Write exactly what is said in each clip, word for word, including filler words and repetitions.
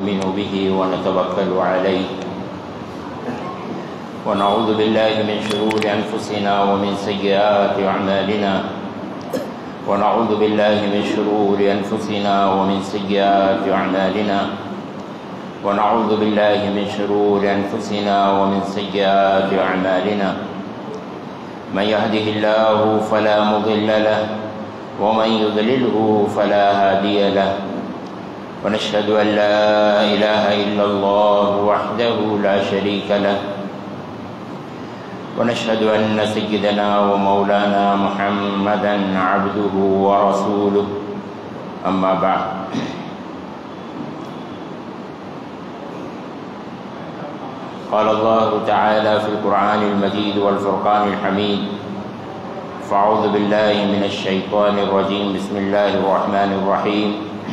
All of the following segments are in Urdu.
نؤمن به ونتوكل عليه ونعوذ بالله من شرور أنفسنا ومن سيئات أعمالنا ونعوذ بالله من شرور أنفسنا ومن سيئات أعمالنا ونعوذ بالله من شرور أنفسنا ومن سيئات أعمالنا من يهده الله فلا مضل له ومن يضلله فلا هادي له ونشهد أن لا إله إلا الله وحده لا شريك له ونشهد أن سيدنا ومولانا محمدا عبده ورسوله أما بعد قال الله تعالى في القرآن المجيد والفرقان الحميد فأعوذ بالله من الشيطان الرجيم بسم الله الرحمن الرحيم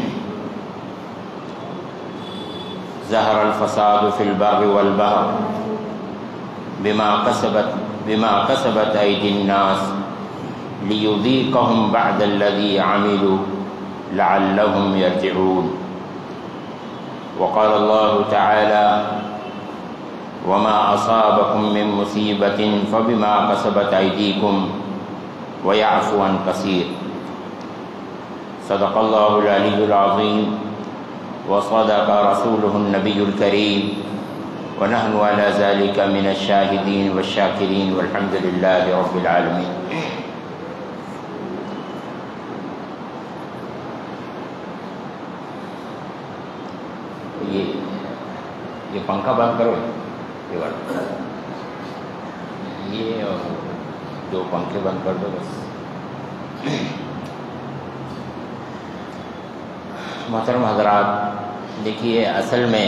ظهر الفساد في البر والبحر بما كسبت بما كسبت أيدي الناس ليذيقهم بعد الذي عملوا لعلهم يرجعون وقال الله تعالى وما أصابكم من مصيبة فبما كسبت أيديكم ويعفو عن كثير صدق الله العلي العظيم وصدق رسوله النبي الكريم ونحن على ذلك من الشاهدين والشاكرين والحمد لله رب العالمين. یہ یہ پنکھا بند کرو، یہ والا یہ اور دو پنکھے بند کر دو بس. محترم حضرات، دیکھیے اصل میں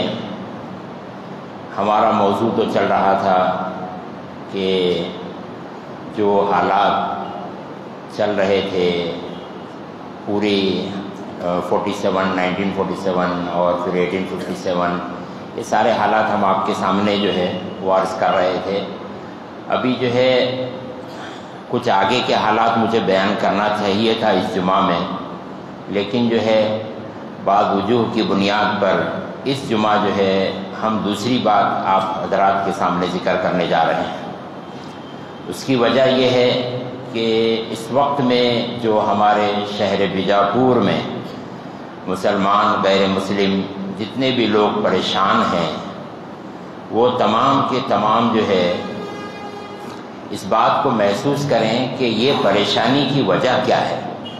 ہمارا موضوع تو چل رہا تھا کہ جو حالات چل رہے تھے پوری forty seven nineteen forty seven اور پھر ایٹین ففٹی سیون، یہ سارے حالات ہم آپ کے سامنے جو ہے وہ عرض کر رہے تھے. ابھی جو ہے کچھ آگے کے حالات مجھے بیان کرنا چاہیے تھا اس جمعہ میں، لیکن جو ہے بعض وجوہ کی بنیاد پر اس جمعہ جو ہے ہم دوسری بات آپ حضرات کے سامنے ذکر کرنے جا رہے ہیں. اس کی وجہ یہ ہے کہ اس وقت میں جو ہمارے شہر بیجاپور میں مسلمان غیر مسلم جتنے بھی لوگ پریشان ہیں، وہ تمام کے تمام جو ہے اس بات کو محسوس کریں کہ یہ پریشانی کی وجہ کیا ہے.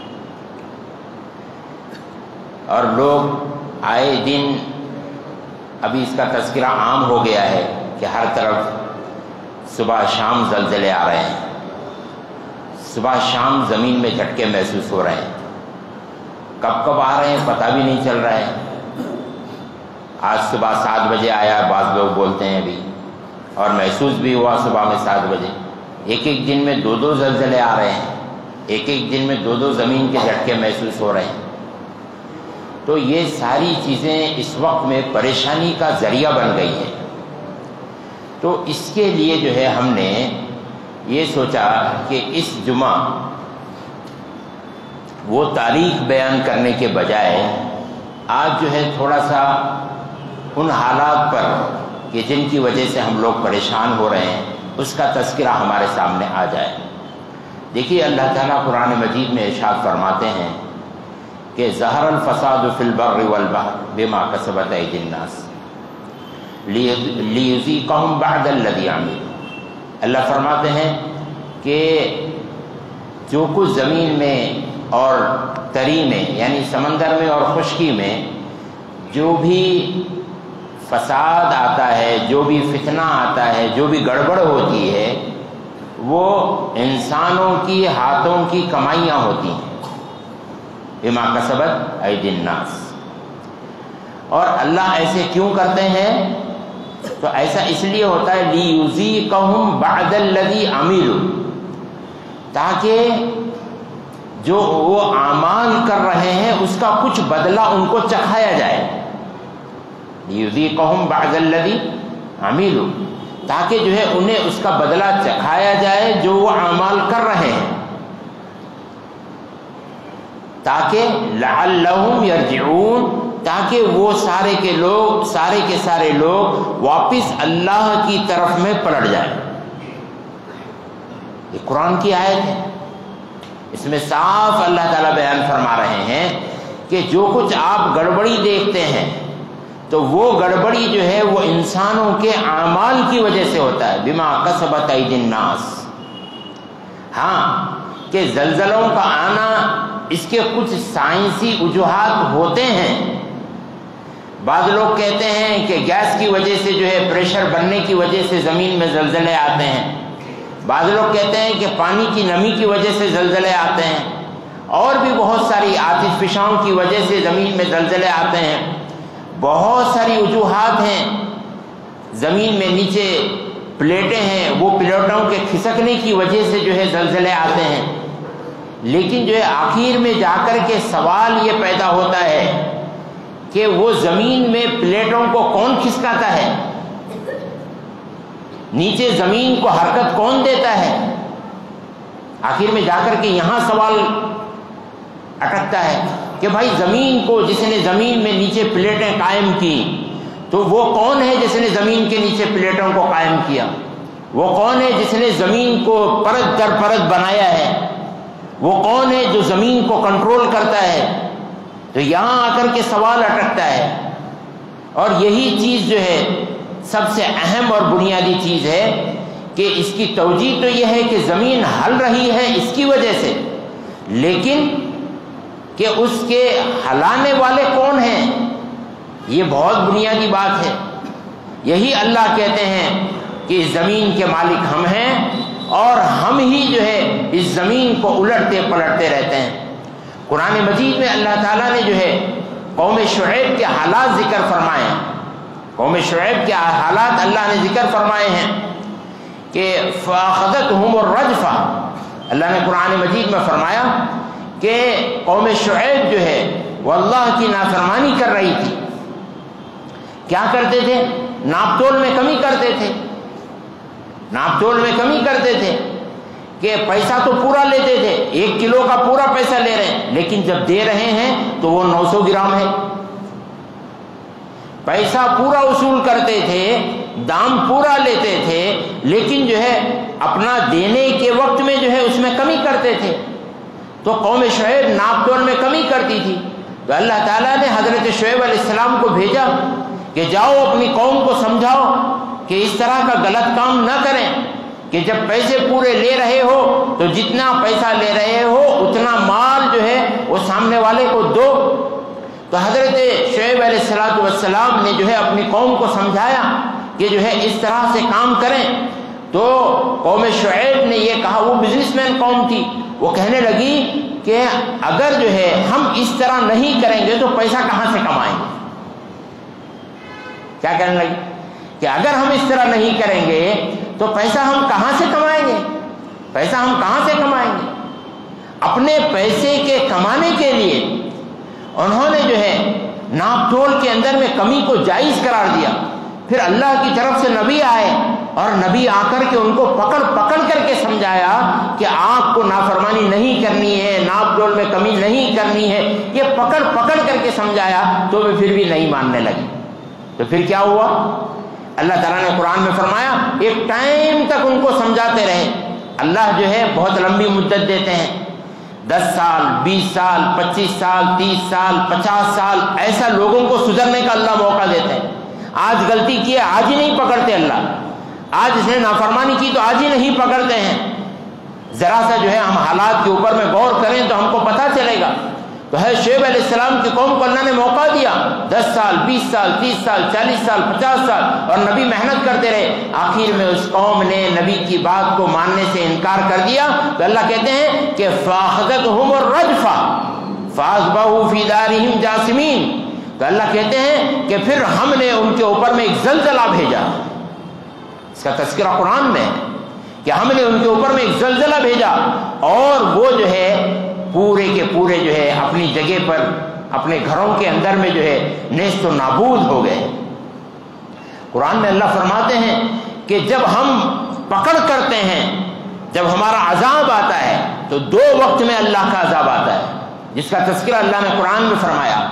اور لوگ آئے دن، ابھی اس کا تذکرہ عام ہو گیا ہے کہ ہر طرف صبح شام زلزلے آ رہے ہیں، صبح شام زمین میں جھٹکے محسوس ہو رہے ہیں. کب کب آ رہے ہیں پتہ بھی نہیں چل رہا ہے. آج صبح سات بجے آیا بعض لوگ بولتے ہیں ابھی، اور محسوس بھی ہوا صبح میں سات بجے. ایک ایک دن میں دو دو زلزلے آ رہے ہیں، ایک ایک دن میں دو دو زمین کے جھٹکے محسوس ہو رہے ہیں. تو یہ ساری چیزیں اس وقت میں پریشانی کا ذریعہ بن گئی ہیں. تو اس کے لیے جو ہے ہم نے یہ سوچا کہ اس جمعہ وہ تاریخ بیان کرنے کے بجائے آج جو ہے تھوڑا سا ان حالات پر کہ جن کی وجہ سے ہم لوگ پریشان ہو رہے ہیں اس کا تذکرہ ہمارے سامنے آ جائے. دیکھیے اللہ تعالیٰ قرآن مجید میں ارشاد فرماتے ہیں کہ ظہر الفساد فی البر والبحر بما کسبت ایدی الناس لیذیقہم بعد الذی عملوا. اللہ فرماتے ہیں کہ جو کچھ زمین میں اور تری میں یعنی سمندر میں اور خشکی میں جو بھی فساد آتا ہے، جو بھی فتنہ آتا ہے، جو بھی گڑبڑ ہوتی ہے، وہ انسانوں کی ہاتھوں کی کمائیاں ہوتی ہیں. بما کسبت ایدی الناس. اور اللہ ایسے کیوں کرتے ہیں؟ تو ایسا اس لیے ہوتا ہے لیذیقہم بعد الذی عملوا، تاکہ جو وہ اعمال کر رہے ہیں اس کا کچھ بدلہ ان کو چکھایا جائے. لیذیقہم بعد الذی عملوا، تاکہ جو ہے انہیں اس کا بدلہ چکھایا جائے جو وہ اعمال کر رہے ہیں، تاکہ لعلہم یرجعون، تاکہ وہ سارے کے لوگ سارے کے سارے لوگ واپس اللہ کی طرف میں پلٹ جائیں۔ یہ قرآن کی آیت ہے، اس میں صاف اللہ تعالیٰ بیان فرما رہے ہیں کہ جو کچھ آپ گڑبڑی دیکھتے ہیں تو وہ گڑبڑی جو ہے وہ انسانوں کے اعمال کی وجہ سے ہوتا ہے، بما کسبت ایدی الناس۔ ہاں کہ زلزلوں کا آنا اس کے کچھ سائنسی وجوہات ہوتے ہیں۔ بعض لوگ کہتے ہیں کہ گیس کی وجہ سے جو ہے پریشر بننے کی وجہ سے زمین میں زلزلے آتے ہیں، بعض لوگ کہتے ہیں کہ پانی کی نمی کی وجہ سے زلزلے آتے ہیں، اور بھی بہت ساری آتش فشاؤں کی وجہ سے زمین میں زلزلے آتے ہیں۔ بہت ساری وجوہات ہیں، زمین میں نیچے پلیٹیں ہیں، وہ پلیٹوں کے کھسکنے کی وجہ سے جو ہے زلزلے آتے ہیں، لیکن جو ہے آخر میں جا کر کے سوال یہ پیدا ہوتا ہے کہ وہ زمین میں پلیٹوں کو کون کھسکاتا ہے، نیچے زمین کو حرکت کون دیتا ہے؟ آخر میں جا کر کے یہاں سوال اٹکتا ہے کہ بھائی زمین کو جس نے زمین میں نیچے پلیٹیں قائم کی تو وہ کون ہے جس نے زمین کے نیچے پلیٹوں کو قائم کیا؟ وہ کون ہے جس نے زمین کو پرت در پرت بنایا ہے؟ وہ کون ہے جو زمین کو کنٹرول کرتا ہے؟ تو یہاں آ کر کے سوال اٹکتا ہے، اور یہی چیز جو ہے سب سے اہم اور بنیادی چیز ہے کہ اس کی توجیہ تو یہ ہے کہ زمین ہل رہی ہے اس کی وجہ سے، لیکن کہ اس کے ہلانے والے کون ہیں، یہ بہت بنیادی بات ہے۔ یہی اللہ کہتے ہیں کہ اس زمین کے مالک ہم ہیں، اور ہم ہی جو ہے اس زمین کو الٹتے پلٹتے رہتے ہیں۔ قرآن مجید میں اللہ تعالیٰ نے جو ہے قوم شعیب کے حالات ذکر فرمائے ہیں، قوم شعیب کے حالات اللہ نے ذکر فرمائے ہیں کہ فَأَخَذَتْهُمُ الرَّجْفَةُ، اللہ نے قرآن مجید میں فرمایا کہ قوم شعیب جو ہے وہ اللہ کی نافرمانی کر رہی تھی۔ کیا کرتے تھے؟ ناپ تول میں کمی کرتے تھے، ناپ تول میں کمی کرتے تھے کہ پیسہ تو پورا لیتے تھے، ایک کلو کا پورا پیسہ لے رہے ہیں، لیکن جب دے رہے ہیں تو وہ نو سو گرام ہے۔ پیسہ پورا وصول کرتے تھے، دام پورا لیتے تھے، لیکن جو ہے اپنا دینے کے وقت میں جو ہے اس میں کمی کرتے تھے۔ تو قوم شعیب ناپ تول میں کمی کرتی تھی، تو اللہ تعالیٰ نے حضرت شعیب علیہ السلام کو بھیجا کہ جاؤ اپنی قوم کو سمجھاؤ کہ اس طرح کا غلط کام نہ کریں، کہ جب پیسے پورے لے رہے ہو تو جتنا پیسہ لے رہے ہو اتنا مال جو ہے وہ سامنے والے کو دو۔ تو حضرت شعیب علیہ الصلوۃ والسلام نے جو ہے اپنی قوم کو سمجھایا کہ جو ہے اس طرح سے کام کریں۔ تو قوم شعیب نے یہ کہا، وہ بزنس مین قوم تھی، وہ کہنے لگی کہ اگر جو ہے ہم اس طرح نہیں کریں گے تو پیسہ کہاں سے کمائیں گے؟ کیا کہنے لگی کہ اگر ہم اس طرح نہیں کریں گے تو پیسہ ہم کہاں سے کمائیں گے؟ پیسہ ہم کہاں سے کمائیں گے؟ اپنے پیسے کے کمانے کے لیے انہوں نے جو ہے ناپ تول کے اندر میں کمی کو جائز قرار دیا۔ پھر اللہ کی طرف سے نبی آئے، اور نبی آ کر کے ان کو پکڑ پکڑ کر کے سمجھایا کہ آپ کو نافرمانی نہیں کرنی ہے، ناپ تول میں کمی نہیں کرنی ہے، یہ پکڑ پکڑ کر کے سمجھایا، تو وہ پھر بھی نہیں ماننے لگی۔ تو پھر کیا ہوا؟ اللہ تعالیٰ نے قرآن میں فرمایا ایک ٹائم تک ان کو سمجھاتے رہے۔ اللہ جو ہے بہت لمبی مدت دیتے ہیں، دس سال، بیس سال، پچیس سال، تیس سال، پچاس سال، ایسا لوگوں کو سدھرنے کا اللہ موقع دیتے ہیں۔ آج غلطی کی ہے، آج ہی نہیں پکڑتے اللہ، آج اس نے نافرمانی کی تو آج ہی نہیں پکڑتے ہیں۔ ذرا سا جو ہے ہم حالات کے اوپر میں غور کریں تو ہم کو پتہ چلے گا۔ تو ہے شعیب علیہ السلام کی قوم کو اللہ نے موقع دیا، دس سال، بیس سال، تیس سال، چالیس سال، پچاس سال، اور نبی محنت کرتے رہے۔ آخر میں اس قوم نے نبی کی بات کو ماننے سے انکار کر دیا، تو اللہ کہتے ہیں کہ فَأَخَذَتْهُمُ الرَّجْفَةُ فَأَصْبَحُوا فِي دَارِهِمْ جَاثِمِينَ۔ تو اللہ کہتے ہیں کہ پھر ہم نے ان کے اوپر میں ایک زلزلہ بھیجا۔ اس کا تذکرہ قرآن میں ہے کہ ہم نے ان کے اوپر میں ایک زلزلہ بھیجا، اور وہ جو ہے پورے کے پورے جو ہے اپنی جگہ پر اپنے گھروں کے اندر میں جو ہے نیست و نابود ہو گئے۔ قرآن میں اللہ فرماتے ہیں کہ جب ہم پکڑ کرتے ہیں، جب ہمارا عذاب آتا ہے تو دو وقت میں اللہ کا عذاب آتا ہے، جس کا تذکرہ اللہ نے قرآن میں فرمایا۔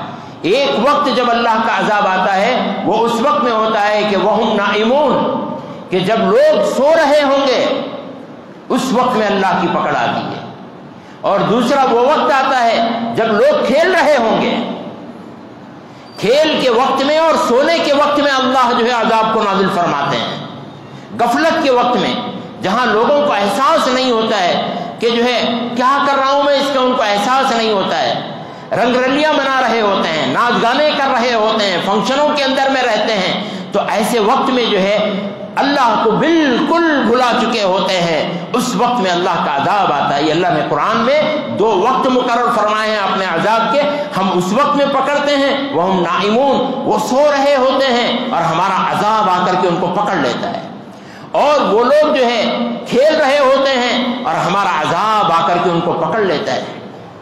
ایک وقت جب اللہ کا عذاب آتا ہے وہ اس وقت میں ہوتا ہے کہ وہم نائمون، کہ جب لوگ سو رہے ہوں گے اس وقت میں اللہ کی پکڑ آتی ہے، اور دوسرا وہ وقت آتا ہے جب لوگ کھیل رہے ہوں گے، کھیل کے وقت میں اور سونے کے وقت میں اللہ جو ہے عذاب کو نازل فرماتے ہیں۔ غفلت کے وقت میں جہاں لوگوں کو احساس نہیں ہوتا ہے کہ جو ہے کیا کر رہا ہوں میں، اس کا ان کو احساس نہیں ہوتا ہے، رنگ رلیاں منا رہے ہوتے ہیں، ناچ گانے کر رہے ہوتے ہیں، فنکشنوں کے اندر میں رہتے ہیں، تو ایسے وقت میں جو ہے اللہ کو بالکل بھلا چکے ہوتے ہیں، اس وقت میں اللہ کا عذاب آتا ہے۔ یہ اللہ نے قرآن میں دو وقت مقرر فرمائے ہیں اپنے عذاب کے، ہم اس وقت میں پکڑتے ہیں وہم نائمون، وہ سو رہے ہوتے ہیں اور ہمارا عذاب آ کر کے ان کو پکڑ لیتا ہے، اور وہ لوگ جو ہے کھیل رہے ہوتے ہیں اور ہمارا عذاب آ کر کے ان کو پکڑ لیتا ہے۔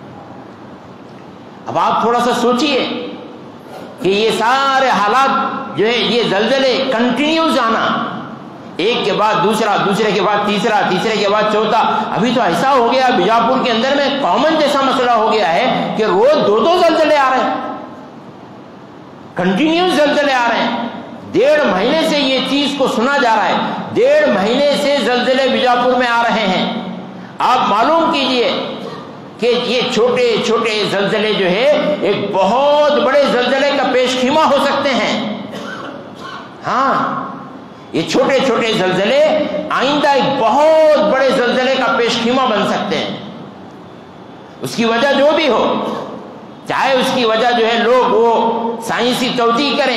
اب آپ تھوڑا سا سوچئے کہ یہ سارے حالات جو ہے، یہ زلزلے کنٹینیوز آنا، ایک کے بعد دوسرا، دوسرے کے بعد تیسرا، تیسرے کے بعد چوتھا، ابھی تو ایسا ہو گیا بیجاپور کے اندر میں کامن جیسا مسئلہ ہو گیا ہے کہ روز دو دو زلزلے آ رہے ہیں، کنٹینیوز زلزلے آ رہے ہیں۔ ڈیڑھ مہینے سے یہ چیز کو سنا جا رہا ہے، ڈیڑھ مہینے سے زلزلے بیجاپور میں آ رہے ہیں۔ آپ معلوم کیجئے کہ یہ چھوٹے چھوٹے زلزلے جو ہے ایک بہت بڑے زلزلے کا پیش خیمہ ہو سکتے ہیں۔ ہاں، یہ چھوٹے چھوٹے زلزلے آئندہ ایک بہت بڑے زلزلے کا پیش خیمہ بن سکتے ہیں۔ اس کی وجہ جو بھی ہو، چاہے اس کی وجہ جو ہے لوگ وہ سائنسی توجیہ کریں،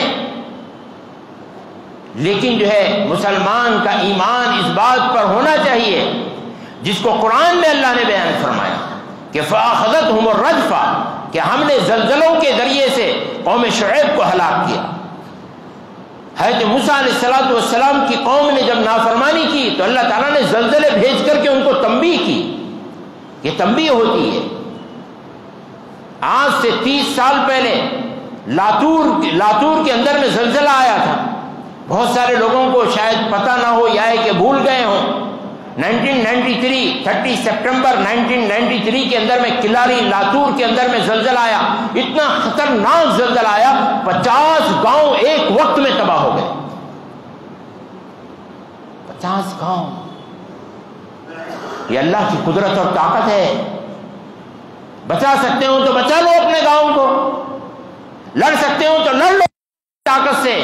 لیکن جو ہے مسلمان کا ایمان اس بات پر ہونا چاہیے جس کو قرآن میں اللہ نے بیان فرمایا کہ فَأَخَذَتْهُمُ الرَّجْفَةُ، کہ ہم نے زلزلوں کے ذریعے سے قوم شعیب کو ہلاک کیا۔ حضرت موسیٰ علیہ السلام کی قوم نے جب نافرمانی کی تو اللہ تعالیٰ نے زلزلے بھیج کر کے ان کو تنبیہ کی، یہ تنبیہ ہوتی ہے۔ آج سے تیس سال پہلے لاتور لاتور کے اندر میں زلزلہ آیا تھا، بہت سارے لوگوں کو شاید پتہ نہ ہو یا ہے کہ بھول گئے ہوں۔ Nineteen ninety three thirty September nineteen ninety three کے اندر میں کلاری لاتور کے اندر میں زلزلہ آیا، اتنا خطرناک زلزلہ آیا، پچاس گاؤں ایک وقت میں تباہ ہو گئے، پچاس گاؤں۔ یہ اللہ کی قدرت اور طاقت ہے، بچا سکتے ہو تو بچا لو اپنے گاؤں کو، لڑ سکتے ہو تو لڑ لو طاقت سے،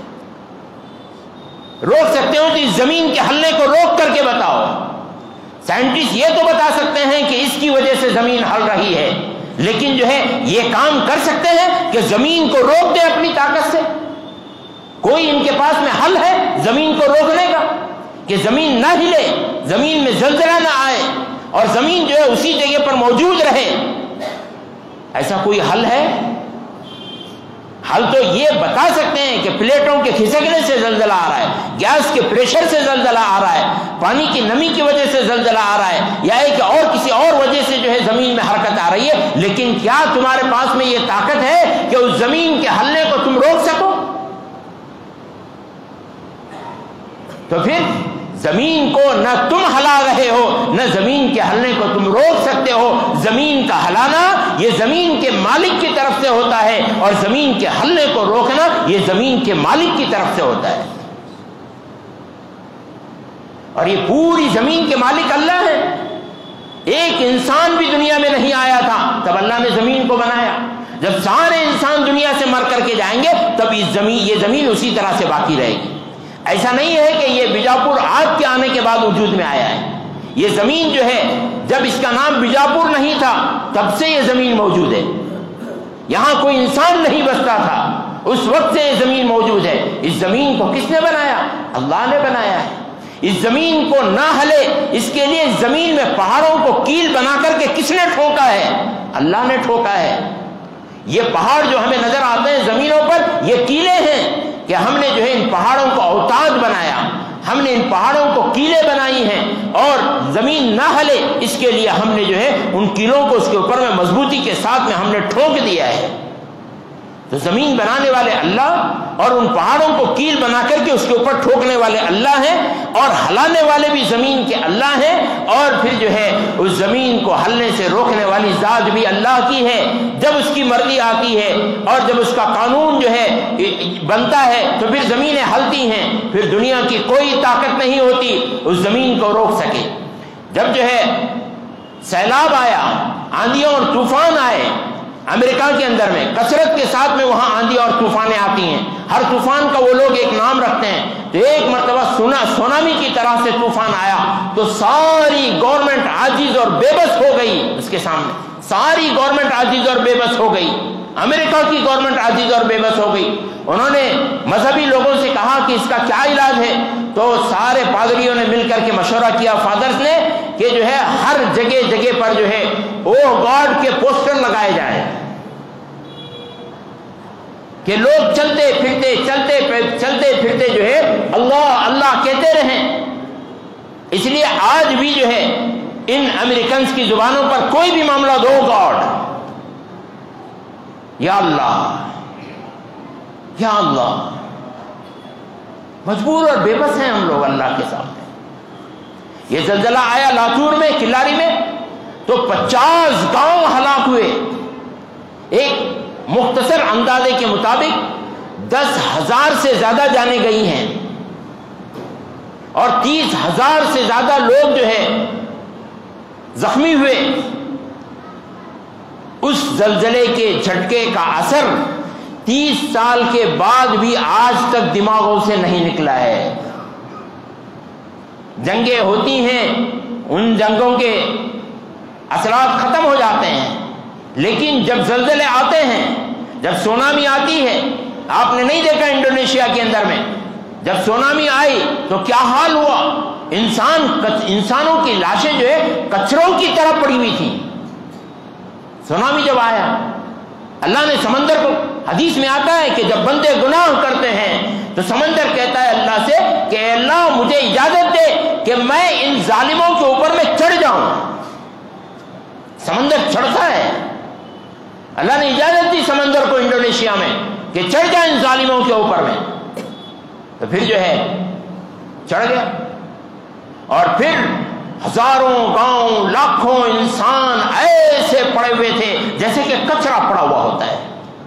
روک سکتے ہو تو اس زمین کے ہلنے کو روک کر کے بتاؤ۔ سائنٹسٹ یہ تو بتا سکتے ہیں کہ اس کی وجہ سے زمین ہل رہی ہے، لیکن جو ہے یہ کام کر سکتے ہیں کہ زمین کو روک دیں اپنی طاقت سے؟ کوئی ان کے پاس میں حل ہے زمین کو روکنے کا کہ زمین نہ ہلے، زمین میں زلزلہ نہ آئے اور زمین جو ہے اسی جگہ پر موجود رہے؟ ایسا کوئی حل ہے؟ حل تو یہ بتا سکتے ہیں کہ پلیٹوں کے کھسکنے سے زلزلہ آ رہا ہے، گیس کے پریشر سے زلزلہ آ رہا ہے، پانی کی نمی کی وجہ سے زلزلہ آ رہا ہے، یا ایک اور کسی اور وجہ سے جو ہے زمین میں حرکت آ رہی ہے، لیکن کیا تمہارے پاس میں یہ طاقت ہے کہ اس زمین کے ہلنے کو تم روک سکو؟ تو پھر زمین کو نہ تم ہلا رہے ہو، نہ زمین کے ہلنے کو تم روک سکتے ہو۔ زمین کا ہلانا یہ زمین کے مالک کی طرف سے ہوتا ہے، اور زمین کے ہلنے کو روکنا یہ زمین کے مالک کی طرف سے ہوتا ہے، اور یہ پوری زمین کے مالک اللہ ہے۔ ایک انسان بھی دنیا میں نہیں آیا تھا تب اللہ نے زمین کو بنایا، جب سارے انسان دنیا سے مر کر کے جائیں گے تب یہ زمین یہ زمین اسی طرح سے باقی رہے گی۔ ایسا نہیں ہے کہ یہ بیجاپور آگ کے آنے کے بعد وجود میں آیا ہے، یہ زمین جو ہے جب اس کا نام بیجاپور نہیں تھا تب سے یہ زمین موجود ہے، یہاں کوئی انسان نہیں بستا تھا، اس وقت سے یہ زمین موجود ہے۔ اس زمین کو کس نے بنایا؟ اللہ نے بنایا ہے۔ اس زمین کو نہ ہلے اس کے لیے اس زمین میں پہاڑوں کو کیل بنا کر کے کس نے ٹھوکا ہے؟ اللہ نے ٹھوکا ہے۔ یہ پہاڑ جو ہمیں نظر آتے ہیں زمینوں پر، یہ کیلیں ہیں کہ ہم نے جو ہے ان پہاڑوں کو اوتاد بنایا، ہم نے ان پہاڑوں کو کیلیں بنائی ہیں، اور زمین نہ ہلے اس کے لیے ہم نے جو ہے ان کیلوں کو اس کے اوپر میں مضبوطی کے ساتھ میں ہم نے ٹھوک دیا ہے۔ تو زمین بنانے والے اللہ اور ان پہاڑوں کو کیل بنا کر کے اس کے اوپر ٹھوکنے والے اللہ ہیں، اور ہلانے والے بھی زمین کے اللہ ہیں، اور پھر جو ہے اس زمین کو ہلنے سے روکنے والی ذات بھی اللہ کی ہے۔ جب اس کی مرضی آتی ہے اور جب اس کا قانون جو ہے بنتا ہے تو پھر زمینیں ہلتی ہیں، پھر دنیا کی کوئی طاقت نہیں ہوتی اس زمین کو روک سکے۔ جب جو ہے سیلاب آیا، آندھیاں اور طوفان آئے امریکہ کے اندر میں، کثرت کے ساتھ میں وہاں آندھی اور طوفانیں آتی ہیں، ہر طوفان کا وہ لوگ ایک نام رکھتے ہیں، تو ایک مرتبہ سونا سونامی کی طرح سے طوفان آیا تو ساری گورنمنٹ عاجز اور بے بس ہو گئی اس کے سامنے، ساری گورنمنٹ عاجز اور بے بس ہو گئی، امریکہ کی گورنمنٹ عاجز اور بے بس ہو گئی۔ انہوں نے مذہبی لوگوں سے کہا کہ اس کا کیا علاج ہے، تو سارے پادریوں نے مل کر کے مشورہ کیا، فادرز نے، کہ جو ہے ہر جگہ جگہ پر جو ہے او گاڈ کے پوسٹر لگائے جائیں کہ لوگ چلتے پھرتے چلتے چلتے پھرتے جو ہے اللہ اللہ کہتے رہیں۔ اس لیے آج بھی جو ہے ان امریکنز کی زبانوں پر کوئی بھی معاملہ دو گاڈ، یا اللہ یا اللہ، مجبور اور بے بس ہیں ہم لوگ اللہ کے سامنے۔ یہ زلزلہ آیا لاتور میں، کلاری میں، تو پچاس گاؤں ہلاک ہوئے۔ ایک مختصر اندازے کے مطابق دس ہزار سے زیادہ جانیں گئی ہیں اور تیس ہزار سے زیادہ لوگ جو ہے زخمی ہوئے۔ اس زلزلے کے جھٹکے کا اثر تیس سال کے بعد بھی آج تک دماغوں سے نہیں نکلا ہے۔ جنگیں ہوتی ہیں، ان جنگوں کے اثرات ختم ہو جاتے ہیں، لیکن جب زلزلے آتے ہیں، جب سونامی آتی ہے، آپ نے نہیں دیکھا انڈونیشیا کے اندر میں جب سونامی آئی تو کیا حال ہوا، انسان انسانوں کی لاشیں جو ہے کچروں کی طرح پڑی ہوئی تھیں۔ سونامی جب آیا، اللہ نے سمندر کو، حدیث میں آتا ہے کہ جب بندے گناہ کرتے ہیں تو سمندر کہتا ہے اللہ سے کہ اللہ مجھے اجازت دے کہ میں ان ظالموں کے اوپر میں چڑھ جاؤں۔ سمندر چڑھتا ہے، اللہ نے اجازت دی سمندر کو انڈونیشیا میں کہ چڑھ جائے ان ظالموں کے اوپر میں، تو پھر جو ہے چڑھ گیا، اور پھر ہزاروں گاؤں، لاکھوں انسان ایسے پڑے ہوئے تھے جیسے کہ کچرا پڑا ہوا ہوتا ہے۔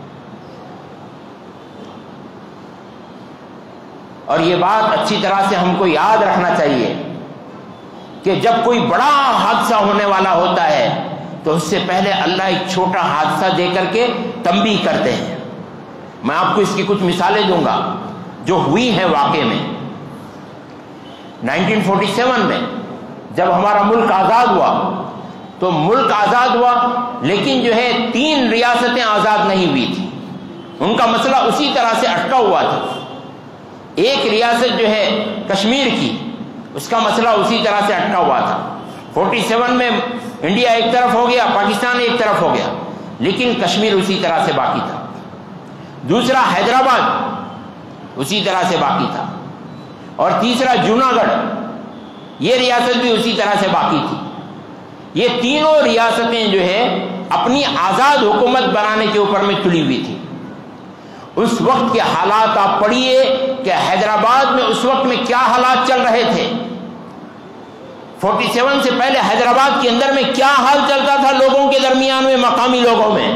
اور یہ بات اچھی طرح سے ہم کو یاد رکھنا چاہیے کہ جب کوئی بڑا حادثہ ہونے والا ہوتا ہے تو اس سے پہلے اللہ ایک چھوٹا حادثہ دے کر کے تنبیہ کرتے ہیں۔ میں آپ کو اس کی کچھ مثالیں دوں گا جو ہوئی ہیں واقع میں۔ نائنٹین فورٹی سیون میں جب ہمارا ملک آزاد ہوا تو ملک آزاد ہوا لیکن جو ہے تین ریاستیں آزاد نہیں ہوئی تھیں، ان کا مسئلہ اسی طرح سے اٹکا ہوا تھا۔ ایک ریاست جو ہے کشمیر کی، اس کا مسئلہ اسی طرح سے اٹکا ہوا تھا۔ فورٹی سیون میں انڈیا ایک طرف ہو گیا، پاکستان ایک طرف ہو گیا، لیکن کشمیر اسی طرح سے باقی تھا۔ دوسرا حیدرآباد اسی طرح سے باقی تھا، اور تیسرا جوناگڑھ، یہ ریاست بھی اسی طرح سے باقی تھی۔ یہ تینوں ریاستیں جو ہے اپنی آزاد حکومت بنانے کے اوپر میں تلی ہوئی تھی۔ اس وقت کے حالات آپ پڑھیے کہ حیدرآباد میں اس وقت میں کیا حالات چل رہے تھے۔ فورٹی سیون سے پہلے حیدرآباد کے اندر میں کیا حال چلتا تھا لوگوں کے درمیان میں، مقامی لوگوں میں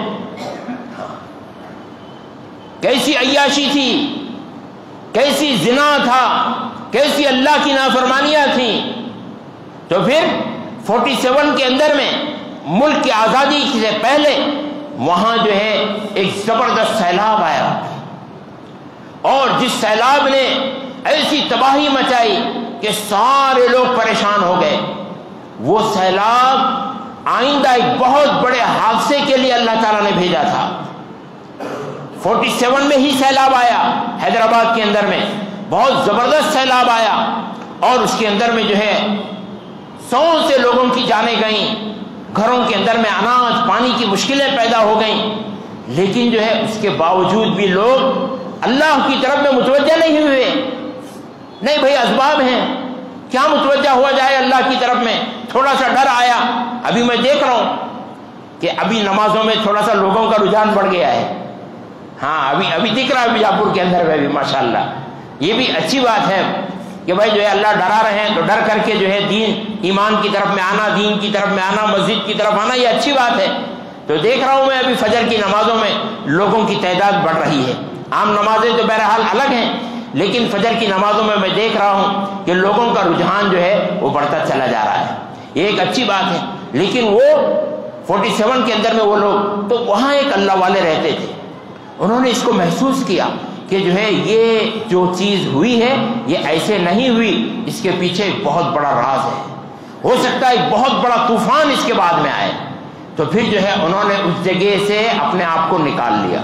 کیسی عیاشی تھی، کیسی زنا تھا، کیسی اللہ کی نافرمانیاں تھیں۔ تو پھر فورٹی سیون کے اندر میں ملک کی آزادی سے پہلے وہاں جو ہے ایک زبردست سیلاب آیا، اور جس سیلاب نے ایسی تباہی مچائی کہ سارے لوگ پریشان ہو گئے۔ وہ سیلاب آئندہ ایک بہت بڑے حادثے کے لیے اللہ تعالیٰ نے بھیجا تھا۔ فورٹی سیون میں ہی سیلاب آیا حیدرآباد کے اندر میں، بہت زبردست سیلاب آیا، اور اس کے اندر میں جو ہے سو سے لوگوں کی جانیں گئیں، گھروں کے اندر میں اناج پانی کی مشکلیں پیدا ہو گئیں، لیکن جو ہے اس کے باوجود بھی لوگ اللہ کی طرف میں متوجہ نہیں ہوئے۔ نہیں بھائی اسباب ہیں، کیا متوجہ ہوا جائے اللہ کی طرف میں، تھوڑا سا ڈر آیا۔ ابھی میں دیکھ رہا ہوں کہ ابھی نمازوں میں تھوڑا سا لوگوں کا رجحان بڑھ گیا ہے، ہاں ابھی ابھی دکھ رہا ہے بیجاپور کے اندر میں بھی ماشاءاللہ. یہ بھی اچھی بات ہے کہ بھائی جو ہے اللہ ڈرا رہے ہیں تو ڈر کر کے جو ہے دین ایمان کی طرف میں آنا، دین کی طرف میں آنا، مسجد کی طرف آنا، یہ اچھی بات ہے. تو دیکھ رہا ہوں میں ابھی فجر کی نمازوں میں لوگوں کی تعداد بڑھ رہی ہے. عام نمازیں تو بہرحال الگ ہیں، لیکن فجر کی نمازوں میں میں دیکھ رہا ہوں کہ لوگوں کا رجحان جو ہے وہ بڑھتا چلا جا رہا ہے. یہ ایک اچھی بات ہے. لیکن وہ فورٹی سیون کے اندر میں وہ لوگ تو وہاں ایک اللہ والے رہتے تھے، انہوں نے اس کو محسوس کیا کہ جو ہے یہ جو چیز ہوئی ہے یہ ایسے نہیں ہوئی، اس کے پیچھے ایک بہت بڑا راز ہے، ہو سکتا ہے ایک بہت بڑا طوفان اس کے بعد میں آئے. تو پھر جو ہے انہوں نے اس جگہ سے اپنے آپ کو نکال لیا.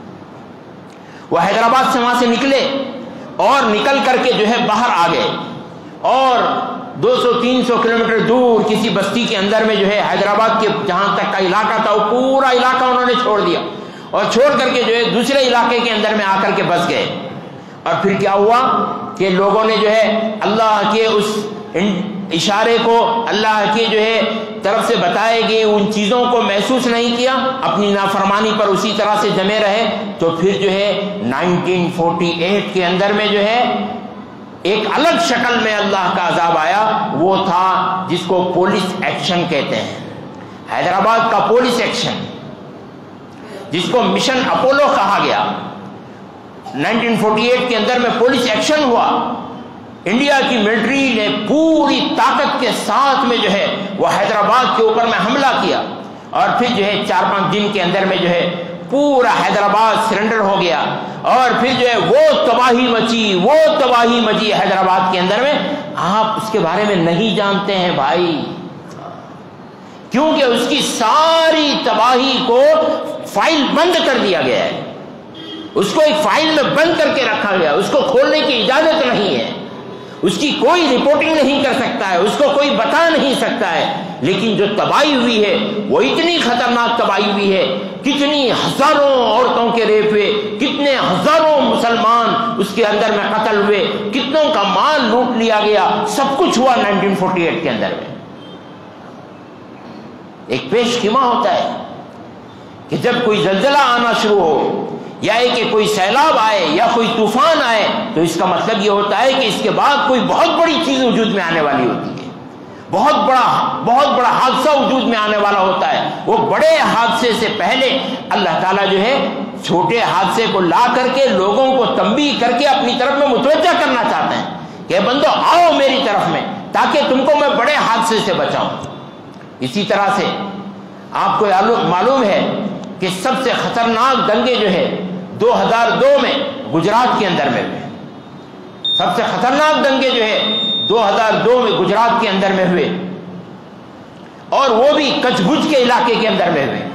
وہ حیدرآباد سے وہاں سے نکلے اور نکل کر کے جو ہے باہر آ گئے اور دو سو تین سو کلومیٹر دور کسی بستی کے اندر میں جو ہے حیدرآباد کے جہاں تک کا علاقہ تھا وہ پورا علاقہ انہوں نے چھوڑ دیا اور چھوڑ کر کے جو ہے دوسرے علاقے کے اندر میں آ کر کے بس گئے. اور پھر کیا ہوا کہ لوگوں نے جو ہے اللہ کے اس اشارے کو، اللہ کے جو ہے طرف سے بتائے گئے ان چیزوں کو محسوس نہیں کیا، اپنی نافرمانی پر اسی طرح سے جمے رہے. تو پھر جو ہے نائنٹین فورٹی ایٹ کے اندر میں جو ہے ایک الگ شکل میں اللہ کا عذاب آیا. وہ تھا جس کو پولیس ایکشن کہتے ہیں، حیدرآباد کا پولیس ایکشن، جس کو مشن اپولو کہا گیا. نائنٹین فورٹی ایٹ کے اندر میں پولیس ایکشن ہوا. انڈیا کی ملٹری نے پوری طاقت کے ساتھ میں جو ہے وہ حیدرآباد کے اوپر میں حملہ کیا اور پھر جو ہے چار پانچ دن کے اندر میں جو ہے پورا حیدرآباد سرنڈر ہو گیا. اور پھر جو ہے وہ تباہی مچی، وہ تباہی مچی حیدرآباد کے اندر میں. آپ اس کے بارے میں نہیں جانتے ہیں بھائی، کیونکہ اس کی ساری تباہی کو فائل بند کر دیا گیا ہے، اس کو ایک فائل میں بند کر کے رکھا گیا، اس کو کھولنے کی اجازت نہیں ہے، اس کی کوئی رپورٹنگ نہیں کر سکتا ہے، اس کو کوئی بتا نہیں سکتا ہے. لیکن جو تباہی ہوئی ہے وہ اتنی خطرناک تباہی ہوئی ہے، کتنی ہزاروں عورتوں کے ریپ ہوئے، کتنے ہزاروں مسلمان اس کے اندر میں قتل ہوئے، کتنوں کا مال لوٹ لیا گیا، سب کچھ ہوا نائنٹین فورٹی ایٹ کے اندر میں. ایک پیش خیمہ ہوتا ہے کہ جب کوئی زلزلہ آنا شروع ہو یا کہ کوئی سیلاب آئے یا کوئی طوفان آئے تو اس کا مطلب یہ ہوتا ہے کہ اس کے بعد کوئی بہت بڑی چیز وجود میں آنے والی ہوتی ہے، بہت بڑا بہت بڑا حادثہ وجود میں آنے والا ہوتا ہے. وہ بڑے حادثے سے پہلے اللہ تعالیٰ جو ہے چھوٹے حادثے کو لا کر کے لوگوں کو تنبیہ کر کے اپنی طرف میں متوجہ کرنا چاہتے ہیں کہ بندو آؤ میری طرف میں تاکہ تم کو میں بڑے حادثے سے بچاؤں. اسی طرح سے آپ کو معلوم ہے کہ سب سے خطرناک دنگے جو ہے دو ہزار دو میں گجرات کے اندر میں ہوئے. سب سے خطرناک دنگے جو ہے دو ہزار دو میں گجرات کے اندر میں ہوئے اور وہ بھی کچھ بج کے علاقے کے اندر میں ہوئے.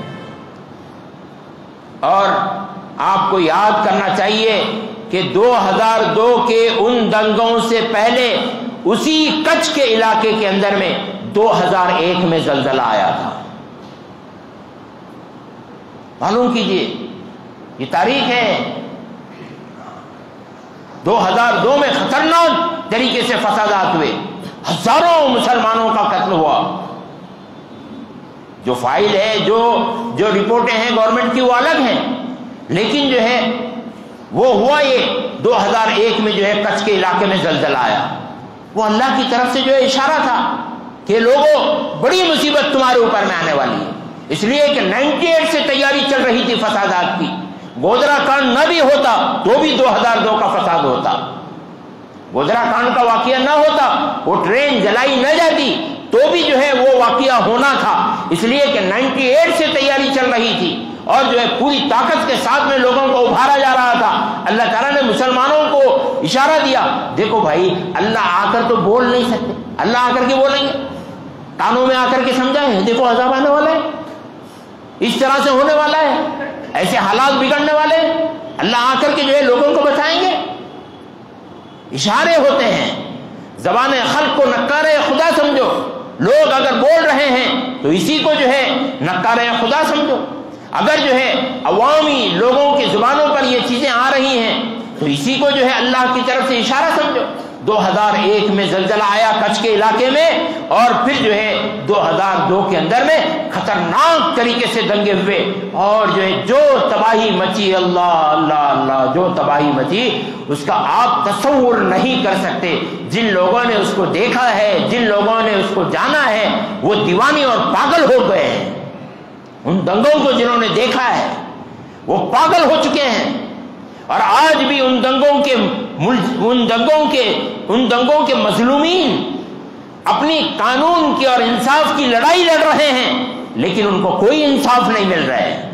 اور آپ کو یاد کرنا چاہیے کہ دو ہزار دو کے ان دنگوں سے پہلے اسی کچھ کے علاقے کے اندر میں دو ہزار ایک میں زلزلہ آیا تھا. معلوم کیجئے یہ تاریخ ہے. دو ہزار دو میں خطرناک طریقے سے فسادات ہوئے، ہزاروں مسلمانوں کا قتل ہوا. جو فائل ہے، جو جو رپورٹیں ہیں گورنمنٹ کی وہ الگ ہیں، لیکن جو ہے وہ ہوا یہ دو ہزار ایک میں جو ہے کچھ کے علاقے میں زلزلہ آیا. وہ اللہ کی طرف سے جو ہے اشارہ تھا کہ لوگوں بڑی مصیبت تمہارے اوپر میں آنے والی ہے، اس لیے کہ نائنٹی ایٹ سے تیاری چل رہی تھی فسادات کی. گودرا کانڈ نہ بھی ہوتا تو بھی دو ہزار دو کا فساد ہوتا. گودرا کانڈ کا واقعہ نہ ہوتا، وہ ٹرین جلائی نہ جاتی تو بھی جو ہے وہ واقعہ ہونا تھا، اس لیے کہ نائنٹی ایٹ سے تیاری چل رہی تھی اور جو ہے پوری طاقت کے ساتھ میں لوگوں کو ابھارا جا رہا تھا. اللہ تعالیٰ نے مسلمانوں کو اشارہ دیا. دیکھو بھائی، اللہ آ کر تو بول نہیں سکتے، اللہ آ کر کے بولیں گے، کانوں میں آ کر کے سمجھائیں دیکھو عذاب آنے والا ہے، اس طرح سے ہونے والا ہے، ایسے حالات بگڑنے والے ہیں. اللہ آ کر کے جو ہے لوگوں کو بتائیں گے. اشارے ہوتے ہیں. زبان خلق کو نکار خدا سمجھو. لوگ اگر بول رہے ہیں تو اسی کو جو ہے نکار خدا سمجھو. اگر جو ہے عوامی لوگوں کی زبانوں پر یہ چیزیں آ رہی ہیں تو اسی کو جو ہے اللہ کی طرف سے اشارہ سمجھو. دو ہزار ایک میں زلزلہ آیا کچھ کے علاقے میں، اور پھر جو ہے دو ہزار دو کے اندر میں خطرناک طریقے سے دنگے ہوئے، اور جو ہے جو تباہی مچی، اللہ اللہ اللہ، جو تباہی مچی اس کا آپ تصور نہیں کر سکتے۔ جن لوگوں نے اس کو دیکھا ہے، جن لوگوں نے اس کو جانا ہے، وہ دیوانے اور پاگل ہو گئے ہیں۔ ان دنگوں کو جنہوں نے دیکھا ہے وہ پاگل ہو چکے ہیں، اور آج بھی ان دنگوں کے ان دنگوں کے ان دنگوں کے مظلومین اپنی قانون کی اور انصاف کی لڑائی لڑ رہے ہیں، لیکن ان کو کوئی انصاف نہیں مل رہا ہے۔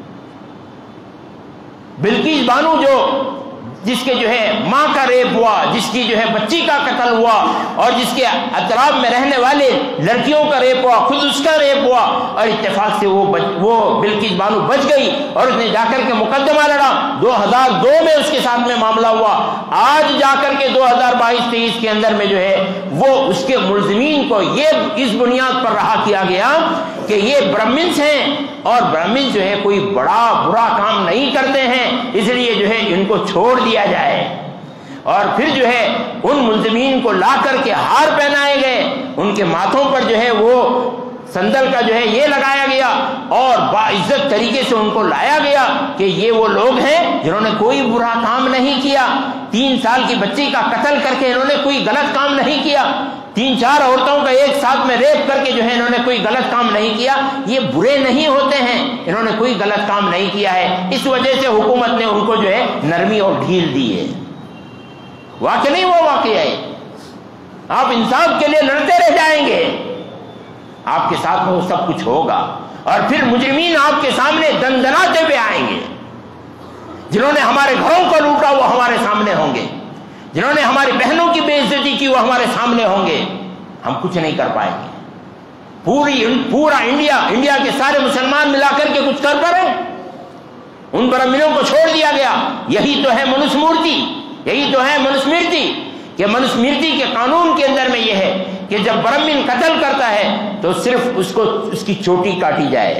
بلقیس بانو جو جس کے جو ہے ماں کا ریپ ہوا، جس کی جو ہے بچی کا قتل ہوا، اور جس کے اطراف میں رہنے والے لڑکیوں کا ریپ ہوا، خود اس کا ریپ ہوا، اور اتفاق سے وہ وہ بلقیس بانو بچ گئی اور اس نے جا کر کے مقدمہ لڑا۔ دو ہزار دو میں اس کے ساتھ میں معاملہ ہوا، آج جا کر کے دو ہزار بائیس تیئیس کے اندر میں جو ہے وہ اس کے ملزمین کو یہ اس بنیاد پر رہا کیا گیا کہ یہ برہمنس ہیں، اور برہمن جو ہے کوئی بڑا برا کام نہیں کرتے ہیں، اس لیے جو ہے ان کو چھوڑ دیا جائے۔ اور پھر جو ہے ان ملزمین کو لا کر کے ہار پہنائے گئے، ان کے ماتھوں پر جو ہے وہ سندل کا جو ہے یہ لگایا گیا، اور باعزت طریقے سے ان کو لایا گیا کہ یہ وہ لوگ ہیں جنہوں نے کوئی برا کام نہیں کیا۔ تین سال کی بچی کا قتل کر کے انہوں نے کوئی غلط کام نہیں کیا، تین چار عورتوں کا ایک ساتھ میں ریپ کر کے جو ہے انہوں نے کوئی غلط کام نہیں کیا۔ یہ برے نہیں ہوتے ہیں، انہوں نے کوئی غلط کام نہیں کیا ہے، اس وجہ سے حکومت نے ان کو جو ہے نرمی اور ڈھیل دی ہے۔ واقع نہیں وہ واقعہ ہے، آپ انصاف کے لیے لڑتے رہ جائیں گے، آپ کے ساتھ میں وہ سب کچھ ہوگا، اور پھر مجرمین آپ کے سامنے دندناتے ہوئے آئیں گے۔ جنہوں نے ہمارے گھروں کو لوٹا وہ ہمارے سامنے ہوں گے، جنہوں نے ہماری بہنوں کی بے عزتی کی وہ ہمارے سامنے ہوں گے، ہم کچھ نہیں کر پائیں گے۔ پوری پورا انڈیا انڈیا کے سارے مسلمان ملا کر کے کچھ کر پائیں؟ ان برہمنوں کو چھوڑ دیا گیا۔ یہی تو ہے منوسمرتی، یہی تو ہے منوسمرتی کہ منوسمرتی کے قانون کے اندر میں یہ ہے کہ جب برہمن قتل کرتا ہے تو صرف اس کو اس کی چوٹی کاٹی جائے،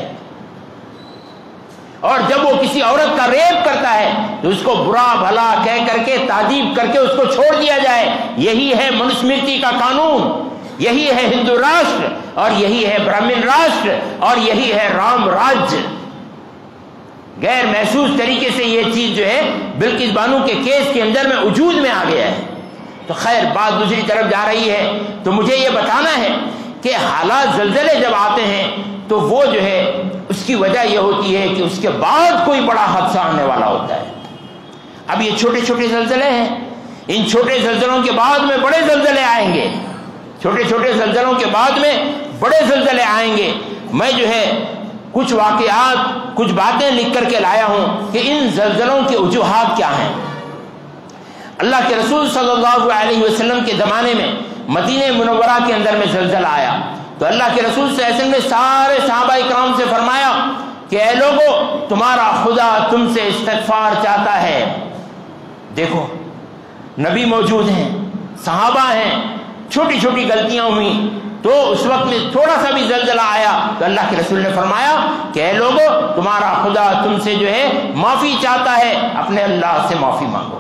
اور جب وہ کسی عورت کا ریپ کرتا ہے تو اس کو برا بھلا کہہ کر کے تعذیب کر کے اس کو چھوڑ دیا جائے۔ یہی ہے منوسمرتی کا قانون، یہی ہے ہندو راشٹر، اور یہی ہے برہمن راشٹر، اور یہی ہے رام راج۔ غیر محسوس طریقے سے یہ چیز جو ہے بلقیس بانو کے کیس کے اندر میں وجود میں آ گیا ہے۔ تو خیر بات دوسری طرف جا رہی ہے، تو مجھے یہ بتانا ہے کہ حالات زلزلے جب آتے ہیں تو وہ جو ہے اس کی وجہ یہ ہوتی ہے کہ اس کے بعد کوئی بڑا حادثہ آنے والا ہوتا ہے۔ اب یہ چھوٹے چھوٹے زلزلے ہیں، ان چھوٹے زلزلوں کے بعد میں بڑے زلزلے آئیں گے، چھوٹے چھوٹے زلزلوں کے بعد میں بڑے زلزلے آئیں گے۔ میں جو ہے کچھ واقعات کچھ باتیں لکھ کر کے لایا ہوں کہ ان زلزلوں کے وجوہات کیا ہیں۔ اللہ کے رسول صلی اللہ علیہ وسلم کے زمانے میں مدینہ منورہ کے اندر میں زلزلہ آیا تو اللہ کے رسول صلی اللہ علیہ وسلم نے سارے صحابہ اکرام سے فرمایا کہ اے لوگو تمہارا خدا تم سے استغفار چاہتا ہے۔ دیکھو نبی موجود ہیں، صحابہ ہیں، چھوٹی چھوٹی غلطیاں ہوئی تو اس وقت میں تھوڑا سا بھی زلزلہ آیا تو اللہ کے رسول نے فرمایا کہ اے لوگو تمہارا خدا تم سے جو ہے معافی چاہتا ہے، اپنے اللہ سے معافی مانگو۔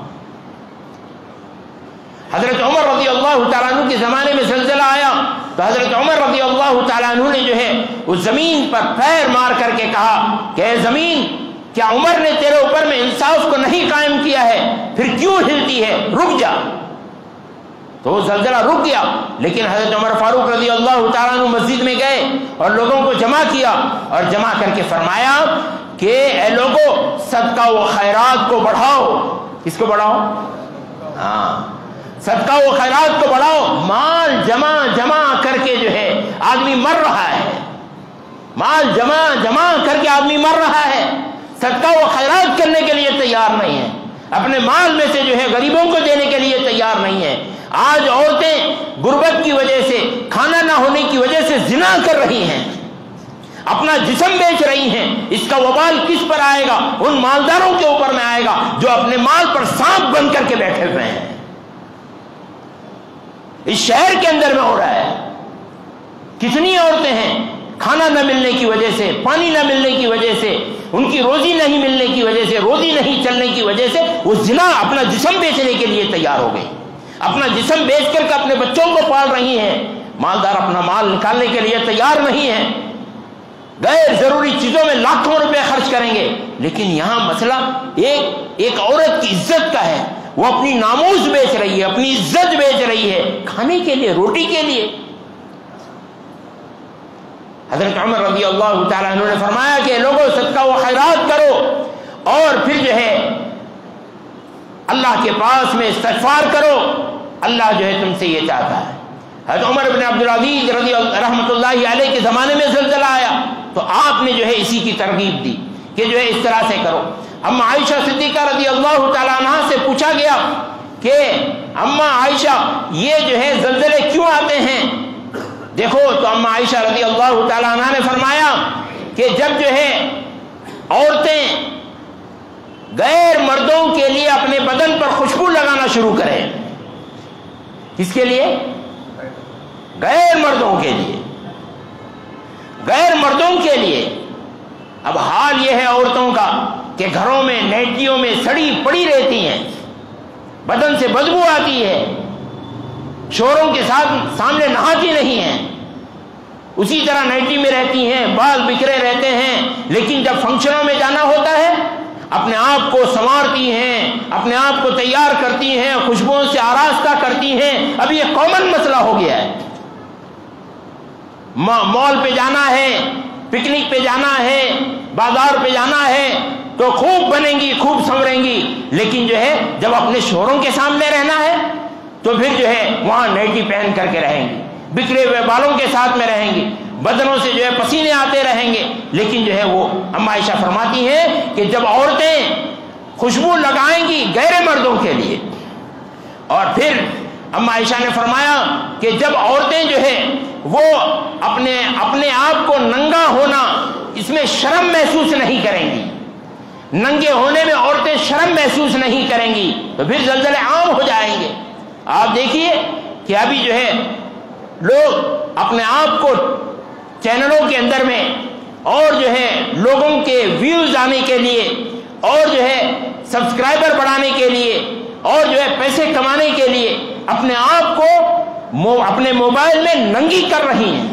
حضرت عمر رضی اللہ تعالیٰ عنہ کے زمانے میں زلزلہ آیا تو حضرت عمر رضی اللہ تعالیٰ عنہ نے جو ہے اس زمین پر پیر مار کر کے کہا کہ اے زمین، کیا عمر نے تیرے اوپر میں انصاف کو نہیں قائم کیا ہے؟ پھر کیوں ہلتی ہے؟ رک جا۔ تو وہ زلزلہ رک گیا، لیکن حضرت عمر فاروق رضی اللہ تعالیٰ عنہ مسجد میں گئے اور لوگوں کو جمع کیا اور جمع کر کے فرمایا کہ اے لوگو صدقہ و خیرات کو بڑھاؤ۔ کس کو بڑھاؤ؟ ہاں، صدقہ و خیرات کو بڑھاؤ۔ مال جمع جمع کر کے جو ہے آدمی مر رہا ہے، مال جمع جمع کر کے آدمی مر رہا ہے، صدقہ و خیرات کرنے کے لیے تیار نہیں ہے، اپنے مال میں سے جو ہے غریبوں کو دینے کے لیے تیار نہیں ہے۔ آج عورتیں غربت کی وجہ سے، کھانا نہ ہونے کی وجہ سے زنا کر رہی ہیں، اپنا جسم بیچ رہی ہیں۔ اس کا وبال کس پر آئے گا؟ ان مالداروں کے اوپر میں آئے گا جو اپنے مال پر سانپ بن کر کے بیٹھے ہوئے ہیں۔ اس شہر کے اندر میں ہو رہا ہے، کتنی عورتیں ہیں کھانا نہ ملنے کی وجہ سے، پانی نہ ملنے کی وجہ سے، ان کی روزی نہیں ملنے کی وجہ سے، روزی نہیں چلنے کی وجہ سے وہ زنا اپنا جسم بیچنے کے لیے تیار ہو گئی۔ اپنا جسم بیچ کر کے اپنے بچوں کو پال رہی ہیں، مالدار اپنا مال نکالنے کے لیے تیار نہیں ہیں، غیر ضروری چیزوں میں لاکھوں روپے خرچ کریں گے. لیکن یہاں مسئلہ ایک ایک عورت کی عزت کا ہے، وہ اپنی ناموس بیچ رہی ہے، اپنی عزت بیچ رہی ہے کھانے کے لیے، روٹی کے لیے. حضرت عمر رضی اللہ تعالیٰ عنہ نے فرمایا کہ لوگوں صدقہ و خیرات کرو اور پھر جو ہے اللہ کے پاس میں استغفار کرو، اللہ جو ہے تم سے یہ چاہتا ہے. حضرت عمر بن عبدالعزیز رضی رحمۃ اللہ علیہ کے زمانے میں زلزلہ آیا تو آپ نے جو ہے اسی کی ترغیب دی کہ جو ہے اس طرح سے کرو. اما عائشہ صدیقہ رضی اللہ تعالیٰ عنہ سے پوچھا گیا کہ اما عائشہ یہ جو ہے زلزلے کیوں آتے ہیں؟ دیکھو تو اما عائشہ رضی اللہ تعالیٰ عنہ نے فرمایا کہ جب جو ہے عورتیں غیر مردوں کے لیے اپنے بدن پر خوشبو لگانا شروع کریں. کس کے لیے؟ غیر مردوں کے لیے، غیر مردوں کے لیے. اب حال یہ ہے عورتوں کا کہ گھروں میں نیٹیوں میں سڑی پڑی رہتی ہیں، بدن سے بدبو آتی ہے، شوہروں کے ساتھ سامنے نہاتی نہیں ہیں، اسی طرح نائٹی میں رہتی ہیں، بال بکھرے رہتے ہیں. لیکن جب فنکشنوں میں جانا ہوتا ہے اپنے آپ کو سنوارتی ہیں، اپنے آپ کو تیار کرتی ہیں، خوشبوؤں سے آراستہ کرتی ہیں. اب یہ کامن مسئلہ ہو گیا ہے. مال پہ جانا ہے، پکنک پہ جانا ہے، بازار پہ جانا ہے تو خوب بنیں گی، خوب سنوریں گی. لیکن جو ہے جب اپنے شوہروں کے سامنے رہنا ہے تو پھر جو ہے وہاں نائٹی پہن کر کے رہیں گی، بکھرے ہوئے بالوں کے ساتھ میں رہیں گی، بدنوں سے جو ہے پسینے آتے رہیں گے. لیکن جو ہے وہ اما عائشہ فرماتی ہیں کہ جب عورتیں خوشبو لگائیں گی غیر مردوں کے لیے، اور پھر اما عائشہ نے فرمایا کہ جب عورتیں جو ہے وہ اپنے اپنے آپ کو ننگا ہونا اس میں شرم محسوس نہیں کریں گی، ننگے ہونے میں عورتیں شرم محسوس نہیں کریں گی تو پھر زلزلے عام ہو جائیں گے. آپ دیکھیے کہ ابھی جو ہے لوگ اپنے آپ کو چینلوں کے اندر میں اور جو ہے لوگوں کے ویوز آنے کے لیے اور جو ہے سبسکرائبر بڑھانے کے لیے اور جو ہے پیسے کمانے کے لیے اپنے آپ کو اپنے موبائل میں ننگی کر رہی ہیں،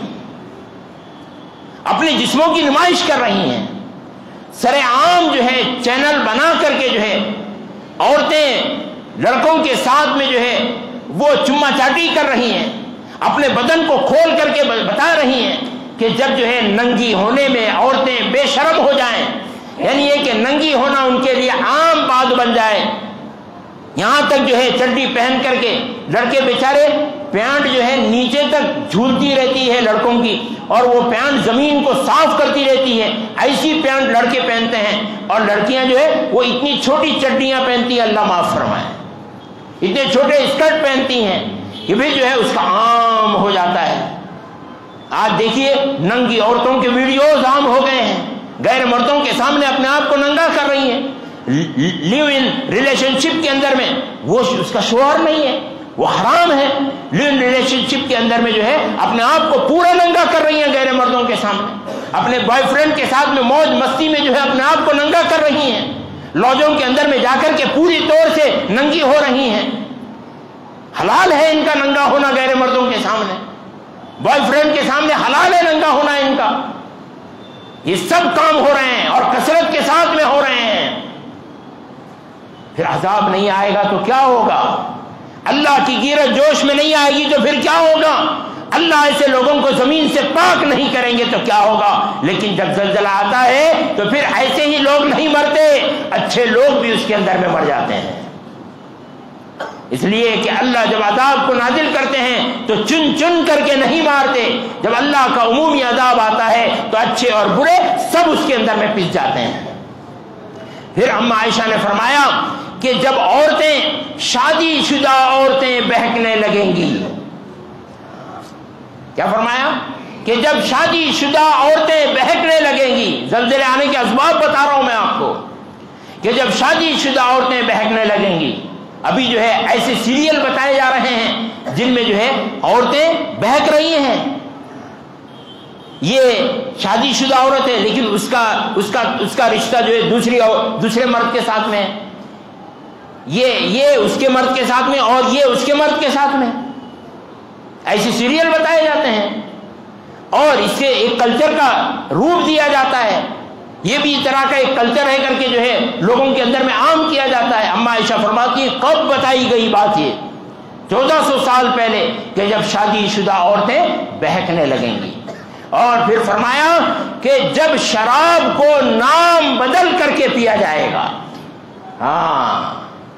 اپنے جسموں کی نمائش کر رہی ہیں. سر عام جو ہے چینل بنا کر کے جو ہے عورتیں لڑکوں کے ساتھ میں جو ہے وہ چما چاٹی کر رہی ہیں، اپنے بدن کو کھول کر کے بتا رہی ہیں کہ جب جو ہے ننگی ہونے میں عورتیں بے شرم ہو جائیں، یعنی یہ کہ ننگی ہونا ان کے لیے عام بات بن جائے. یہاں تک جو ہے چڈی پہن کر کے لڑکے بیچارے پینٹ جو ہے نیچے تک جھولتی رہتی ہے لڑکوں کی، اور وہ پینٹ زمین کو صاف کرتی رہتی ہے. ایسی پینٹ لڑکے پہنتے ہیں اور لڑکیاں جو ہے وہ اتنی چھوٹی چڈیاں پہنتی ہیں، اللہ معاف فرمائے، اتنے چھوٹے اسکرٹ پہنتی ہیں کہ بھی جو ہے اس کا عام ہو جاتا ہے. آج دیکھیے ننگی عورتوں کے ویڈیوز عام ہو گئے ہیں، غیر مردوں کے سامنے اپنے آپ کو ننگا کر رہی ہیں. لیو ان ریلیشن شپ کے اندر میں وہ اس کا شوہر نہیں ہے، وہ حرام ہے. لیو ان ریلیشن شپ کے اندر میں جو ہے اپنے آپ کو پورا ننگا کر رہی ہیں غیر مردوں کے سامنے، اپنے بوائے فرینڈ کے ساتھ میں موج مستی میں جو ہے اپنے آپ کو ننگا کر رہی ہیں، لاجوں کے اندر میں جا کر کے پوری طور سے ننگی ہو رہی ہیں. حلال ہے ان کا ننگا ہونا غیر مردوں کے سامنے، بوائے فرینڈ کے سامنے حلال ہے ننگا ہونا ان کا. یہ سب کام ہو رہے ہیں اور کثرت کے ساتھ میں ہو رہے ہیں. پھر عذاب نہیں آئے گا تو کیا ہوگا؟ اللہ کی گیرت جوش میں نہیں آئے گی تو پھر کیا ہوگا؟ اللہ ایسے لوگوں کو زمین سے پاک نہیں کریں گے تو کیا ہوگا؟ لیکن جب زلزلہ آتا ہے تو پھر ایسے ہی لوگ نہیں مرتے، اچھے لوگ بھی اس کے اندر میں مر جاتے ہیں. اس لیے کہ اللہ جب عذاب کو نازل کرتے ہیں تو چن چن کر کے نہیں مارتے. جب اللہ کا عمومی عذاب آتا ہے تو اچھے اور برے سب اس کے اندر میں پس جاتے ہیں. پھر اما عائشہ نے فرمایا کہ جب عورتیں شادی شدہ عورتیں بہکنے لگیں گی، کیا فرمایا کہ جب شادی شدہ عورتیں بہکنے لگیں گی، زلزلے آنے کے اسباب بتا رہا ہوں میں آپ کو، کہ جب شادی شدہ عورتیں بہکنے لگیں گی. ابھی جو ہے ایسے سیریل بتائے جا رہے ہیں جن میں جو ہے عورتیں بہک رہی ہیں، یہ شادی شدہ عورت ہے لیکن اس کا اس کا اس کا رشتہ جو ہے دوسری دوسرے مرد کے ساتھ میں ہے. یہ یہ اس کے مرد کے ساتھ میں اور یہ اس کے مرد کے ساتھ میں، ایسے سیریل بتائے جاتے ہیں اور اس سے ایک کلچر کا روپ دیا جاتا ہے. یہ بھی اس طرح کا ایک کلچر ہے کر کے جو ہے لوگوں کے اندر میں عام کیا جاتا ہے. اما عائشہ فرماتی ہیں کب بتائی گئی بات یہ؟ چودہ سو سال پہلے کہ جب شادی شدہ عورتیں بہکنے لگیں گی. اور پھر فرمایا کہ جب شراب کو نام بدل کر کے پیا جائے گا. ہاں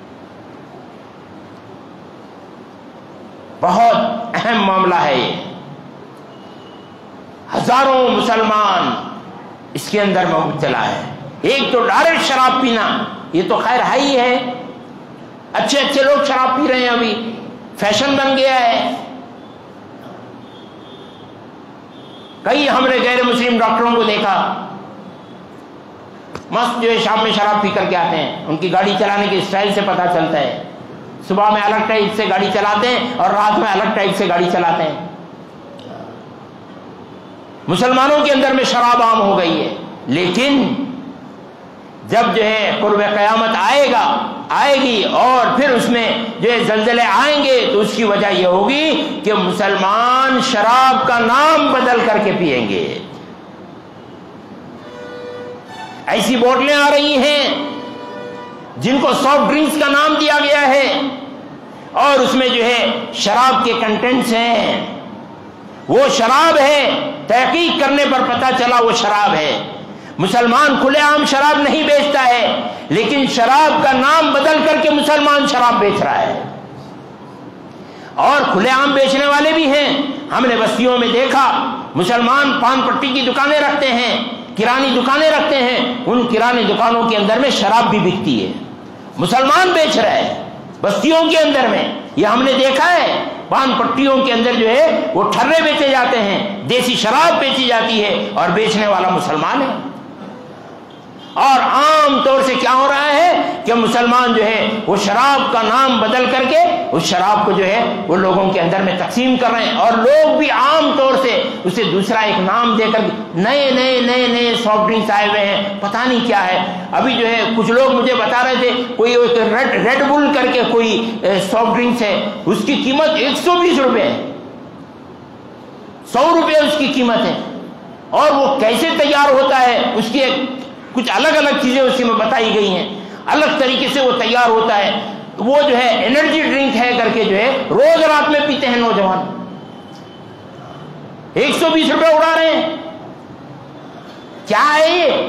بہت اہم معاملہ ہے یہ. ہزاروں مسلمان اس کے اندر مبتلا ہے. ایک تو ڈائریکٹ شراب پینا، یہ تو خیر ہے ہی ہے، اچھے اچھے لوگ شراب پی رہے ہیں، ابھی فیشن بن گیا ہے. کئی ہم نے غیر مسلم ڈاکٹروں کو دیکھا مست جو ہے شام میں شراب پی کر کے آتے ہیں. ان کی گاڑی چلانے کے اسٹائل سے پتہ چلتا ہے. صبح میں الگ ٹائپ سے گاڑی چلاتے ہیں اور رات میں الگ ٹائپ سے گاڑی چلاتے ہیں. مسلمانوں کے اندر میں شراب عام ہو گئی ہے. لیکن جب جو ہے قرب قیامت آئے گا آئے گی اور پھر اس میں جو ہے زلزلے آئیں گے تو اس کی وجہ یہ ہوگی کہ مسلمان شراب کا نام بدل کر کے پیئیں گے. ایسی بوتلیں آ رہی ہیں جن کو سافٹ ڈرنکس کا نام دیا گیا ہے اور اس میں جو ہے شراب کے کنٹینٹس ہیں. وہ شراب ہے، تحقیق کرنے پر پتہ چلا وہ شراب ہے. مسلمان کھلے عام شراب نہیں بیچتا ہے لیکن شراب کا نام بدل کر کے مسلمان شراب بیچ رہا ہے. اور کھلے عام بیچنے والے بھی ہیں. ہم نے بستیوں میں دیکھا مسلمان پان پٹی کی دکانیں رکھتے ہیں، کرانی دکانیں رکھتے ہیں. ان کرانی دکانوں کے اندر میں شراب بھی بکتی ہے، مسلمان بیچ رہا ہے بستیوں کے اندر میں. یہ ہم نے دیکھا ہے. پان پٹیوں کے اندر جو ہے وہ ٹھرے بیچے جاتے ہیں، دیسی شراب بیچی جاتی ہے اور بیچنے والا مسلمان ہے. اور عام طور سے کیا ہو رہا ہے کہ مسلمان جو ہے وہ شراب کا نام بدل کر کے اس شراب کو جو ہے وہ لوگوں کے اندر میں تقسیم کر رہے ہیں. اور لوگ بھی عام طور سے اسے دوسرا ایک نام دے کر نئے نئے نئے نئے سافٹ ڈرنکس آئے ہوئے ہیں، پتہ نہیں کیا ہے. ابھی جو ہے کچھ لوگ مجھے بتا رہے تھے کوئی ریڈ ریڈ بل کر کے کوئی سافٹ ڈرنکس ہے، اس کی قیمت ایک سو بیس روپے ہے، سو روپے اس کی قیمت ہے. اور وہ کیسے تیار ہوتا ہے اس کی ایک کچھ الگ الگ چیزیں اس میں بتائی گئی ہیں، الگ طریقے سے وہ تیار ہوتا ہے. وہ جو ہے انرجی ڈرنک ہے کر کے جو ہے روز رات میں پیتے ہیں نوجوان. ایک سو بیس روپے اڑا رہے ہیں. کیا ہے یہ؟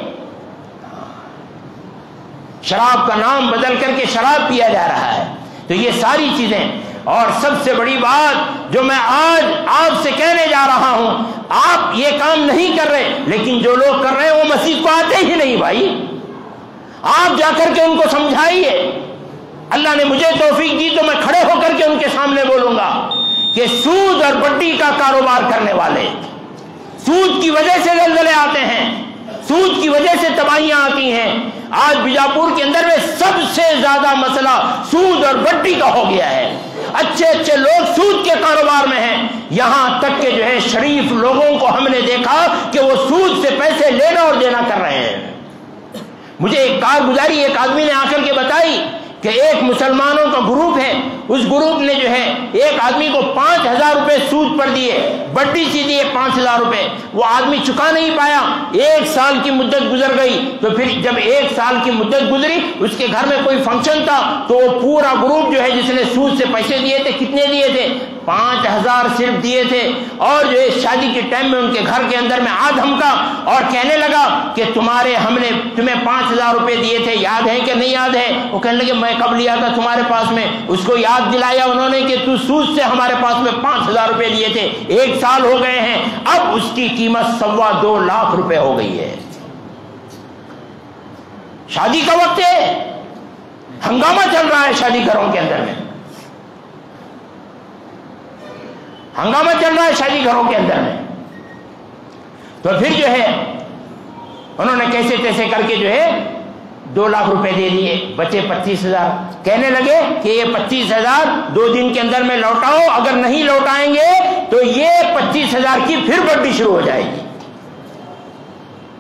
شراب کا نام بدل کر کے شراب پیا جا رہا ہے. تو یہ ساری چیزیں. اور سب سے بڑی بات جو میں آج آپ سے کہنے جا رہا ہوں، آپ یہ کام نہیں کر رہے لیکن جو لوگ کر رہے ہیں وہ مسجد کو آتے ہی نہیں. بھائی آپ جا کر کے ان کو سمجھائیے. اللہ نے مجھے توفیق دی تو میں کھڑے ہو کر کے ان کے سامنے بولوں گا کہ سود اور بڈی کا کاروبار کرنے والے، سود کی وجہ سے زلزلے آتے ہیں، سود کی وجہ سے تباہیاں آتی ہیں. آج بیجاپور کے اندر میں سب سے زیادہ مسئلہ سود اور بڈی کا ہو گیا ہے. اچھے اچھے لوگ سود کے کاروبار میں ہیں. یہاں تک کہ جو ہے شریف لوگوں کو ہم نے دیکھا کہ وہ سود سے پیسے لینا اور دینا کر رہے ہیں. مجھے ایک کارگزاری ایک آدمی نے آ کر کے بتائی کہ ایک مسلمانوں کا گروپ ہے، اس گروپ نے جو ہے ایک آدمی کو پانچ ہزار روپے سود پر دیے، بڈی سی دیے پانچ ہزار روپے. وہ آدمی چکا نہیں پایا. ایک سال کی مدت گزر گئی تو پھر جب ایک سال کی مدت گزری اس کے گھر میں کوئی فنکشن تھا تو وہ پورا گروپ جو ہے جس نے سود سے پیسے دیے تھے، کتنے دیے تھے؟ پانچ ہزار صرف دیے تھے. اور جو ہے شادی کے ٹائم میں ان کے گھر کے اندر میں آ دھمکا اور کہنے لگا کہ تمہارے ہم نے تمہیں پانچ ہزار روپے دیے تھے، یاد ہے کہ نہیں یاد ہے؟ وہ کہنے لگے میں کب لیا تھا تمہارے پاس میں. اس کو یاد دلایا انہوں نے کہ تو سود سے ہمارے پاس میں پانچ ہزار روپے لیے تھے، ایک سال ہو گئے ہیں، اب اس کی قیمت سوا دو لاکھ روپے ہو گئی ہے. شادی کا وقت ہے، ہنگامہ چل رہا ہے شادی گھروں کے اندر میں، ہنگامہ چل رہا ہے شادی گھروں کے اندر میں. تو پھر جو ہے انہوں نے کیسے تیسے کر کے جو ہے دو لاکھ روپے دے دیے، بچے پچیس ہزار. کہنے لگے کہ یہ پچیس ہزار دو دن کے اندر میں لوٹاؤ، اگر نہیں لوٹائیں گے تو یہ پچیس ہزار کی پھر بڈی شروع ہو جائے گی.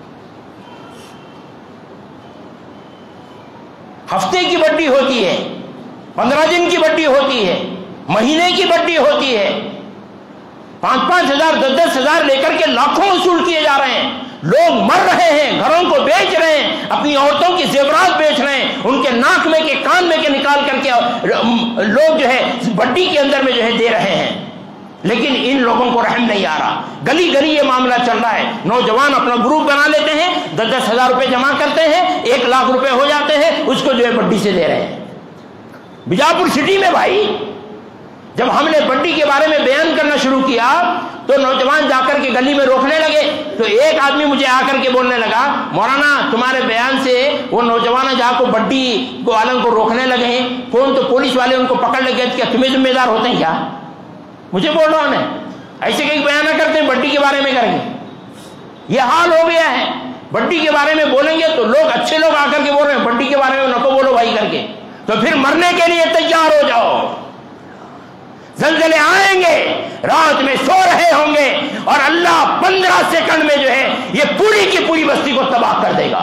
ہفتے کی بڈی ہوتی ہے، पंद्रह दिन की बड्डी होती है, महीने की बड्डी होती है, पांच पांच हजार दस दस हजार लेकर के लाखों वसूल किए जा रहे हैं। लोग मर रहे हैं, घरों को बेच रहे हैं, अपनी औरतों की जेवरात बेच रहे हैं, उनके नाक में के कान में के निकाल करके लोग जो है बड्डी के अंदर में जो है दे रहे हैं। लेकिन इन लोगों को रहम नहीं आ रहा। गली गली ये मामला चल रहा है। नौजवान अपना ग्रुप बना लेते हैं, दस दस हजार रुपए जमा करते हैं, एक लाख रुपए हो जाते हैं, उसको जो है बड्डी से दे रहे हैं। बीजापुर सिटी में भाई जब हमने बड्डी के बारे में बयान करना शुरू किया तो नौजवान जाकर के गली में रोकने लगे। तो एक आदमी मुझे आकर के बोलने लगा, मौलाना तुम्हारे बयान से वो नौजवान जहाँ को बड्डी को वालों को रोकने लगे हैं, कौन तो पुलिस वाले उनको पकड़ लगे, क्या तुम्हें जिम्मेदार होते हैं क्या? मुझे बोल रहा हूं, ऐसे कहीं बयान करते हैं बड्डी के बारे में करेंगे। ये हाल हो गया है। बड्डी के बारे में बोलेंगे तो लोग अच्छे लोग आकर के बोल रहे हैं बड्डी के बारे में नको बोलो भाई करके, तो फिर मरने के लिए तैयार हो जाओ। ज़लज़ले आएंगे, रात में सो रहे होंगे और अल्लाह पंद्रह सेकंड में जो है ये पूरी की पूरी बस्ती को तबाह कर देगा।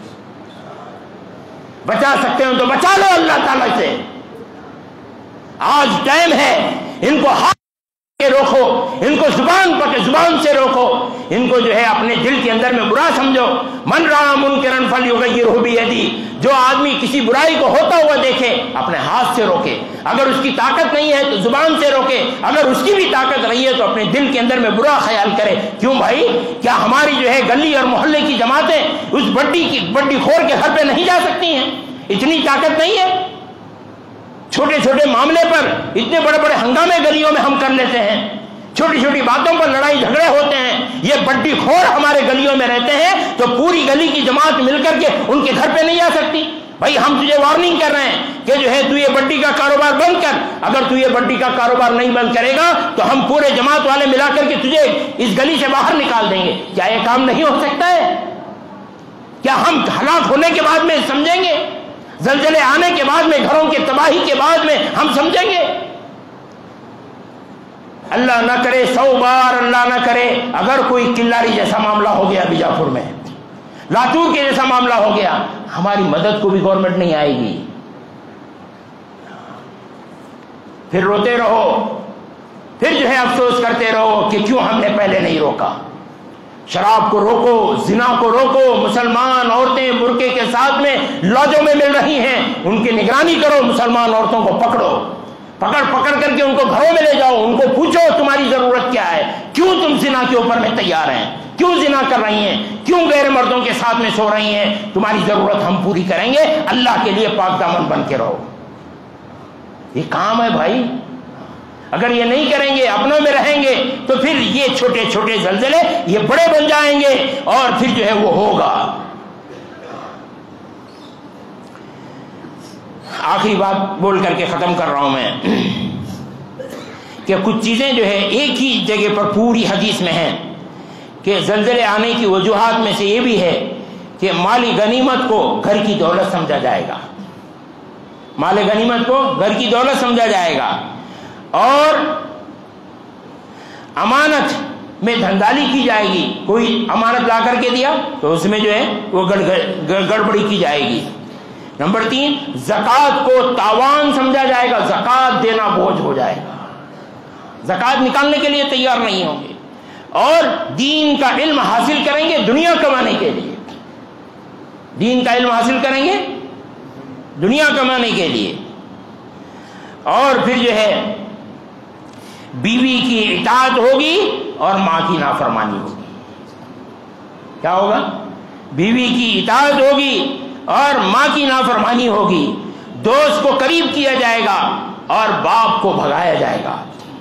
बचा सकते हो तो बचा लो अल्लाह ताला से। आज टाइम है, इनको हाथ के रोको, इनको जुबान पकड़ जुबान से रोको, इनको जो है अपने दिल के अंदर में बुरा समझो। मन रहा मुनकरन फल्युगय्यिरहु बियदी, जो आदमी किसी बुराई को होता हुआ देखे अपने हाथ से रोके। अगर उसकी ताकत नहीं है तो जुबान से रोके, अगर उसकी भी ताकत नहीं है तो अपने दिल के अंदर में बुरा ख्याल करे। क्यों भाई, क्या हमारी जो है गली और मोहल्ले की जमातें उस बड्डी की बड्डी खोर के घर पे नहीं जा सकती हैं? इतनी ताकत नहीं है? छोटे छोटे मामले पर इतने बड़े बड़े हंगामे गलियों में हम कर लेते हैं, छोटी छोटी बातों पर लड़ाई झगड़े होते हैं। ये बड्डी खोर हमारे गलियों में रहते हैं तो पूरी गली की जमात मिलकर के उनके घर पे नहीं आ सकती। भाई हम तुझे वार्निंग कर रहे हैं कि जो है तू ये बड्डी का कारोबार बंद कर। अगर तू ये बड्डी का कारोबार नहीं बंद करेगा तो हम पूरे जमात वाले मिलाकर के तुझे इस गली से बाहर निकाल देंगे। क्या ये काम नहीं हो सकता है? क्या हम हालात होने के बाद में समझेंगे? ज़लज़ले आने के बाद में, घरों की तबाही के बाद में हम समझेंगे? अल्लाह ना करे, सौ बार अल्लाह ना करे, अगर कोई किल्लारी जैसा मामला हो गया बीजापुर में, लातूर के जैसा मामला हो गया, हमारी मदद को भी गवर्नमेंट नहीं आएगी। फिर रोते रहो, फिर जो है अफसोस करते रहो कि क्यों हमने पहले नहीं रोका। शराब को रोको, जिना को रोको, मुसलमान औरतें बुर्के के साथ में लॉजों में मिल रही हैं, उनकी निगरानी करो, मुसलमान औरतों को पकड़ो, पकड़ पकड़ करके उनको घरों में ले जाओ, उनको पूछो तुम्हारी जरूरत क्या है, क्यों तुम जिना के ऊपर में तैयार हैं, क्यों जिना कर रही हैं, क्यों गैर मर्दों के साथ में सो रही हैं, तुम्हारी जरूरत हम पूरी करेंगे, अल्लाह के लिए पाक दामन बन के रहो। ये काम है भाई। अगर ये नहीं करेंगे, अपनों में रहेंगे, तो फिर ये छोटे छोटे ज़लज़ले ये बड़े बन जाएंगे और फिर जो है वो होगा। आखिरी बात बोल करके खत्म कर रहा हूं मैं कि कुछ चीजें जो है एक ही जगह पर पूरी हदीस में है कि ज़लज़ले आने की वजूहात में से ये भी है कि माली गनीमत को घर की दौलत समझा जाएगा, माल गनीमत को घर की दौलत समझा जाएगा, और अमानत में धंधाली की जाएगी। कोई अमानत ला करके दिया तो उसमें जो है वो गड़बड़ी की जाएगी। नंबर तीन, ज़कात को तावान समझा जाएगा, ज़कात देना बोझ हो जाएगा, ज़कात निकालने के लिए तैयार नहीं होंगे, और दीन का इल्म हासिल करेंगे दुनिया कमाने के लिए, दीन का इल्म हासिल करेंगे दुनिया कमाने के लिए। और फिर जो है बीवी की इताअत होगी और मां की नाफरमानी होगी। क्या होगा? बीवी की इताअत होगी और मां की नाफरमानी होगी। दोस्त को करीब किया जाएगा और बाप को भगाया जाएगा।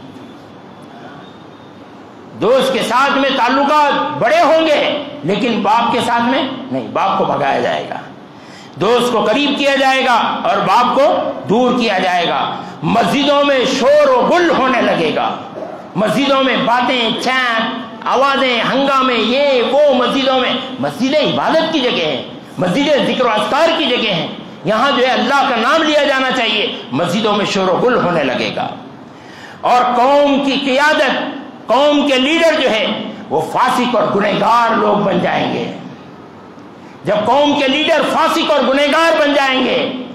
दोस्त के साथ में ताल्लुकात बड़े होंगे लेकिन बाप के साथ में नहीं, बाप को भगाया जाएगा। दोस्त को करीब किया जाएगा और बाप को दूर किया जाएगा। मस्जिदों में शोर और गुल होने लगेगा, मस्जिदों में बातें, चैन, आवाजें, हंगामे, ये वो। मस्जिदों में, मस्जिदें इबादत की जगह हैं, मस्जिदें जिक्र और अस्कार की जगह हैं, यहाँ जो है अल्लाह का नाम लिया जाना चाहिए। मस्जिदों में शोर और गुल होने लगेगा और कौम की क़ियादत, कौम के लीडर जो है वो फासिक और गुनहगार लोग बन जाएंगे। जब कौम के लीडर फासिक और गुनहगार बन जाएंगे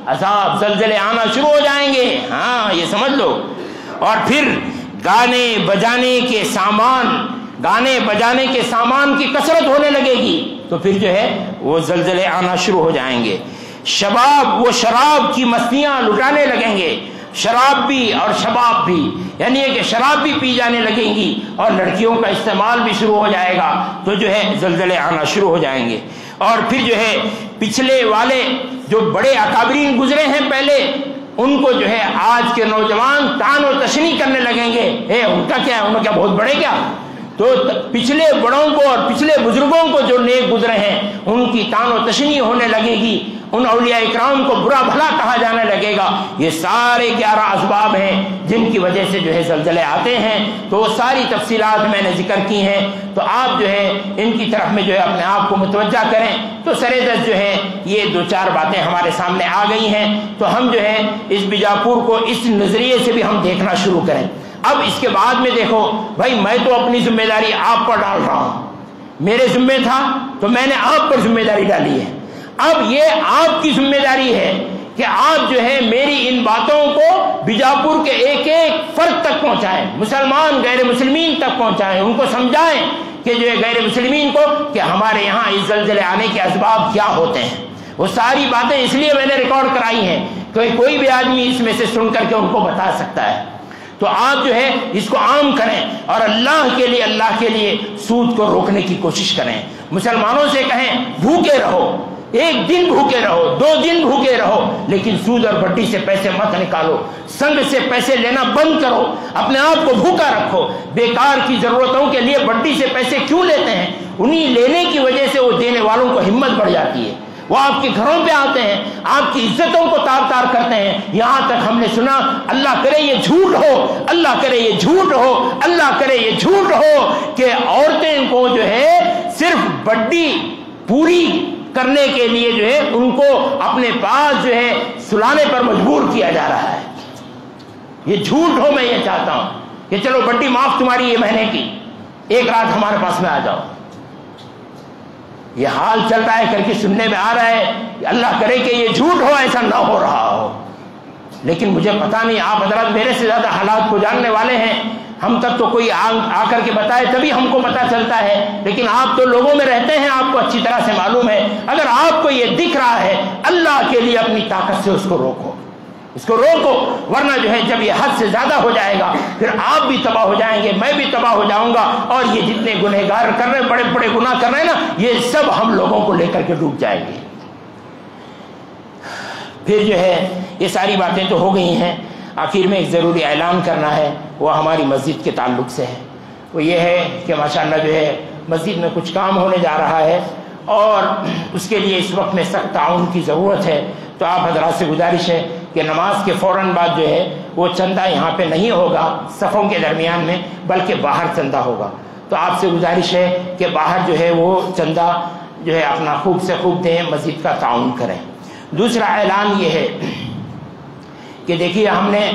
عذاب زلزلے آنا شروع ہو جائیں گے. ہاں یہ سمجھ لو. اور پھر گانے بجانے کے سامان گانے بجانے کے سامان کی کثرت ہونے لگے گی تو پھر جو ہے وہ زلزلے آنا شروع ہو جائیں گے. شباب وہ شراب کی مستیاں لٹانے لگیں گے. شراب بھی اور شباب بھی, یعنی کہ شراب بھی پی جانے لگیں گی اور لڑکیوں کا استعمال بھی شروع ہو جائے گا تو جو ہے زلزلے آنا شروع ہو جائیں گے. اور پھر جو ہے پچھلے والے جو بڑے اکابرین گزرے ہیں پہلے, ان کو جو ہے آج کے نوجوان تان و تشنیع کرنے لگیں گے. اے ان کا کیا ہے, ان کا کیا بہت بڑے کیا. تو پچھلے بڑوں کو اور پچھلے بزرگوں کو جو نیک گزرے ہیں ان کی تان و تشنیع ہونے لگے گی, ان اولیاء اکرام کو برا بھلا کہا جانے لگے گا. یہ سارے گیارہ اسباب ہیں جن کی وجہ سے جو ہے زلزلے آتے ہیں. تو وہ ساری تفصیلات میں نے ذکر کی ہیں, تو آپ جو ہے ان کی طرف میں جو ہے اپنے آپ کو متوجہ کریں. تو سر دست جو ہے یہ دو چار باتیں ہمارے سامنے آ گئی ہیں, تو ہم جو ہے اس بیجاپور کو اس نظریے سے بھی ہم دیکھنا شروع کریں. اب اس کے بعد میں دیکھو بھائی, میں تو اپنی ذمہ داری آپ پر ڈال رہا ہوں, میرے ذمہ تھا تو میں نے آپ پر ذمہ داری ڈالی ہے. اب یہ آپ کی ذمہ داری ہے کہ آپ جو ہے میری ان باتوں کو بیجاپور کے ایک ایک فرد تک پہنچائیں, مسلمان غیر مسلمین تک پہنچائیں, ان کو سمجھائیں کہ جو ہے غیر مسلمین کو کہ ہمارے یہاں اس زلزلے آنے کے اسباب کیا ہوتے ہیں. وہ ساری باتیں اس لیے میں نے ریکارڈ کرائی ہیں کہ کوئی بھی آدمی اس میں سے سن کر کے ان کو بتا سکتا ہے. تو آپ جو ہے اس کو عام کریں اور اللہ کے لیے اللہ کے لیے سود کو روکنے کی کوشش کریں. مسلمانوں سے کہیں بھوکے رہو, ایک دن بھوکے رہو, دو دن بھوکے رہو, لیکن سود اور بڈی سے پیسے مت نکالو, سنگ سے پیسے لینا بند کرو, اپنے آپ کو بھوکا رکھو. بیکار کی ضرورتوں کے لیے بڈی سے پیسے کیوں لیتے ہیں؟ انہیں لینے کی وجہ سے وہ دینے والوں کو ہمت بڑھ جاتی ہے, وہ آپ کے گھروں پہ آتے ہیں, آپ کی عزتوں کو تار تار کرتے ہیں. یہاں تک ہم نے سنا, اللہ کرے یہ جھوٹ ہو, اللہ کرے یہ جھوٹ ہو, اللہ کرے یہ جھوٹ ہو کہ عورتیں کو جو ہے صرف بڈی پوری کرنے کے لیے جو ہے ان کو اپنے پاس جو ہے سلانے پر مجبور کیا جا رہا ہے. یہ جھوٹ ہو. میں یہ چاہتا ہوں کہ چلو بڈی معاف تمہاری یہ مہینے کی, ایک رات ہمارے پاس میں آ جاؤ. یہ حال چل رہا ہے کر کے سننے میں آ رہا ہے, اللہ کرے کہ یہ جھوٹ ہو, ایسا نہ ہو رہا ہو. لیکن مجھے پتا نہیں, آپ حضرات میرے سے زیادہ حالات کو جاننے والے ہیں. ہم تک تو کوئی آ, آ کر کے بتائے تبھی ہم کو پتا چلتا ہے, لیکن آپ تو لوگوں میں رہتے ہیں, آپ کو اچھی طرح سے معلوم ہے. اگر آپ کو یہ دکھ رہا ہے, اللہ کے لیے اپنی طاقت سے اس کو روکو, اس کو روکو, ورنہ جو ہے جب یہ حد سے زیادہ ہو جائے گا پھر آپ بھی تباہ ہو جائیں گے, میں بھی تباہ ہو جاؤں گا, اور یہ جتنے گنہگار کر رہے ہیں, بڑے بڑے گناہ کر رہے ہیں نا, یہ سب ہم لوگوں کو لے کر کے ڈوب جائیں گے. پھر جو ہے یہ ساری باتیں تو ہو گئی ہیں. آخر میں ایک ضروری اعلان کرنا ہے, وہ ہماری مسجد کے تعلق سے ہے. وہ یہ ہے کہ ماشاءاللہ جو ہے مسجد میں کچھ کام ہونے جا رہا ہے, اور اس کے لیے اس وقت میں سخت تعاون کی ضرورت ہے. تو آپ حضرات سے گزارش ہے کہ نماز کے فوراً بعد جو ہے وہ چندہ یہاں پہ نہیں ہوگا صفوں کے درمیان میں, بلکہ باہر چندہ ہوگا. تو آپ سے گزارش ہے کہ باہر جو ہے وہ چندہ جو ہے اپنا خوب سے خوب دیں, مسجد کا تعاون کریں. دوسرا اعلان یہ ہے کہ دیکھیے ہم نے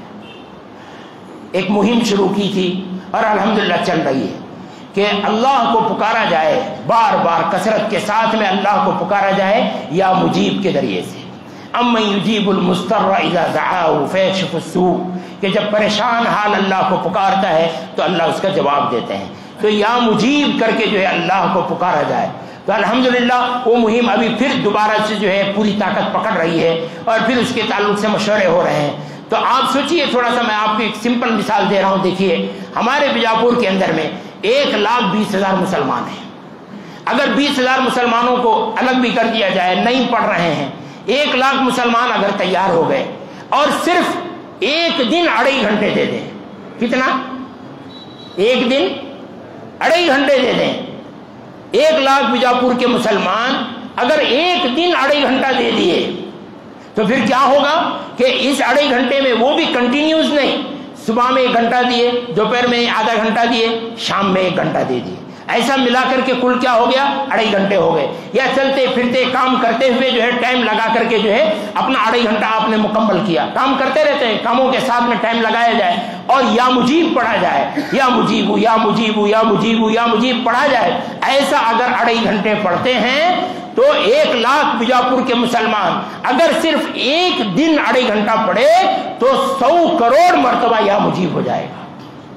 ایک مہم شروع کی تھی اور الحمدللہ چل رہی ہے کہ اللہ کو پکارا جائے, بار بار کثرت کے ساتھ میں اللہ کو پکارا جائے یا مجیب کے ذریعے سے. امن یجیب المضطر اذا دعاه فیکشف السوء, کہ جب پریشان حال اللہ کو پکارتا ہے تو اللہ اس کا جواب دیتے ہیں. تو یا مجیب کر کے جو ہے اللہ کو پکارا جائے. تو الحمدللہ وہ مہم ابھی پھر دوبارہ سے جو ہے پوری طاقت پکڑ رہی ہے, اور پھر اس کے تعلق سے مشورے ہو رہے ہیں. تو آپ سوچئے, تھوڑا سا میں آپ کو ایک سمپل مثال دے رہا ہوں. دیکھیے ہمارے بیجاپور کے اندر میں ایک لاکھ بیس ہزار مسلمان ہیں. اگر بیس ہزار مسلمانوں کو الگ بھی کر دیا جائے, نہیں پڑھ رہے ہیں, ایک لاکھ مسلمان اگر تیار ہو گئے اور صرف ایک دن اڑائی گھنٹے دے دیں, کتنا؟ ایک دن اڑائی گھنٹے دے دیں, ایک لاکھ بیجاپور کے مسلمان اگر ایک دن اڑائی گھنٹہ دے دیے تو پھر کیا ہوگا کہ اس اڑائی گھنٹے میں وہ بھی کنٹینیوز نہیں, صبح میں ایک گھنٹہ دیے, دوپہر میں آدھا گھنٹہ دیے, شام میں ایک گھنٹہ دے دیے, ایسا ملا کر کے کل کیا ہو گیا, اڑائی گھنٹے ہو گئے. یا چلتے پھرتے کام کرتے ہوئے جو ہے ٹائم لگا کر کے جو ہے اپنا اڑائی گھنٹہ آپ نے مکمل کیا. کام کرتے رہتے ہیں, کاموں کے ساتھ میں ٹائم لگایا جائے اور یا مجیب پڑھا جائے, یا مجیب یا مجیب یا مجیب یا مجیب پڑھا جائے. ایسا اگر اڑائی گھنٹے پڑھتے ہیں تو ایک لاکھ بیجاپور کے مسلمان اگر صرف ایک دن اڑھائی گھنٹہ پڑھے تو سو کروڑ مرتبہ یا مجیب ہو جائے گا.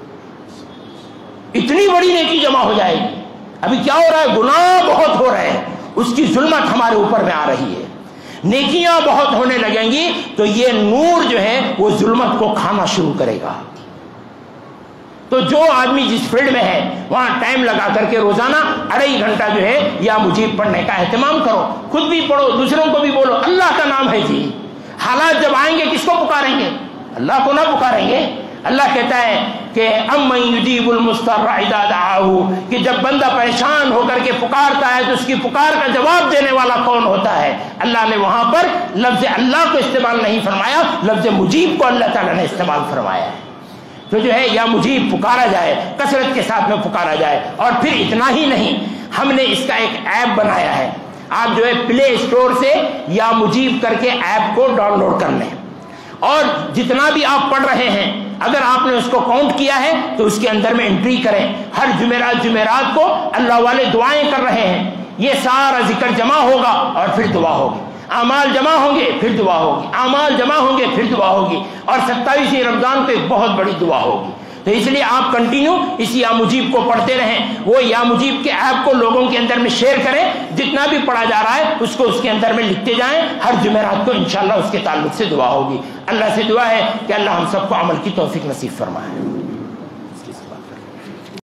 اتنی بڑی نیکی جمع ہو جائے گی. ابھی کیا ہو رہا ہے؟ گناہ بہت ہو رہے ہیں، اس کی ظلمت ہمارے اوپر میں آ رہی ہے. نیکیاں بہت ہونے لگیں گی تو یہ نور جو ہے وہ ظلمت کو کھانا شروع کرے گا. تو جو آدمی جس فیلڈ میں ہے وہاں ٹائم لگا کر کے روزانہ اڑھائی گھنٹہ جو ہے یا مجیب پڑھنے کا اہتمام کرو. خود بھی پڑھو، دوسروں کو بھی بولو اللہ کا نام ہے جی. حالات جب آئیں گے کس کو پکاریں گے؟ اللہ کو نہ پکاریں گے. اللہ کہتا ہے کہ امن یجیب المضطر اذا دعاہ، کہ جب بندہ پریشان ہو کر کے پکارتا ہے تو اس کی پکار کا جواب دینے والا کون ہوتا ہے؟ اللہ نے وہاں پر لفظ اللہ کو استعمال نہیں فرمایا، لفظ مجیب کو اللہ تعالیٰ نے استعمال فرمایا ہے. تو جو ہے یا مجیب پکارا جائے، کثرت کے ساتھ میں پکارا جائے. اور پھر اتنا ہی نہیں، ہم نے اس کا ایک ایپ بنایا ہے. آپ جو ہے پلے اسٹور سے یا مجیب کر کے ایپ کو ڈاؤن لوڈ کر لیں، اور جتنا بھی آپ پڑھ رہے ہیں اگر آپ نے اس کو کاؤنٹ کیا ہے تو اس کے اندر میں انٹری کریں. ہر جمعرات جمعرات کو اللہ والے دعائیں کر رہے ہیں، یہ سارا ذکر جمع ہوگا اور پھر دعا ہوگی. اعمال جمع ہوں گے پھر دعا ہوگی، اعمال جمع ہوں گے پھر دعا ہوگی، اور ستائیسویں رمضان کو ایک بہت بڑی دعا ہوگی. تو اس لیے آپ کنٹینیو اس یا مجیب کو پڑھتے رہیں. وہ یا مجیب کے ایپ کو لوگوں کے اندر میں شیئر کریں. جتنا بھی پڑھا جا رہا ہے اس کو اس کے اندر میں لکھتے جائیں. ہر جمعرات کو انشاءاللہ اس کے تعلق سے دعا ہوگی. اللہ سے دعا ہے کہ اللہ ہم سب کو عمل کی توفیق نصیب فرمائے.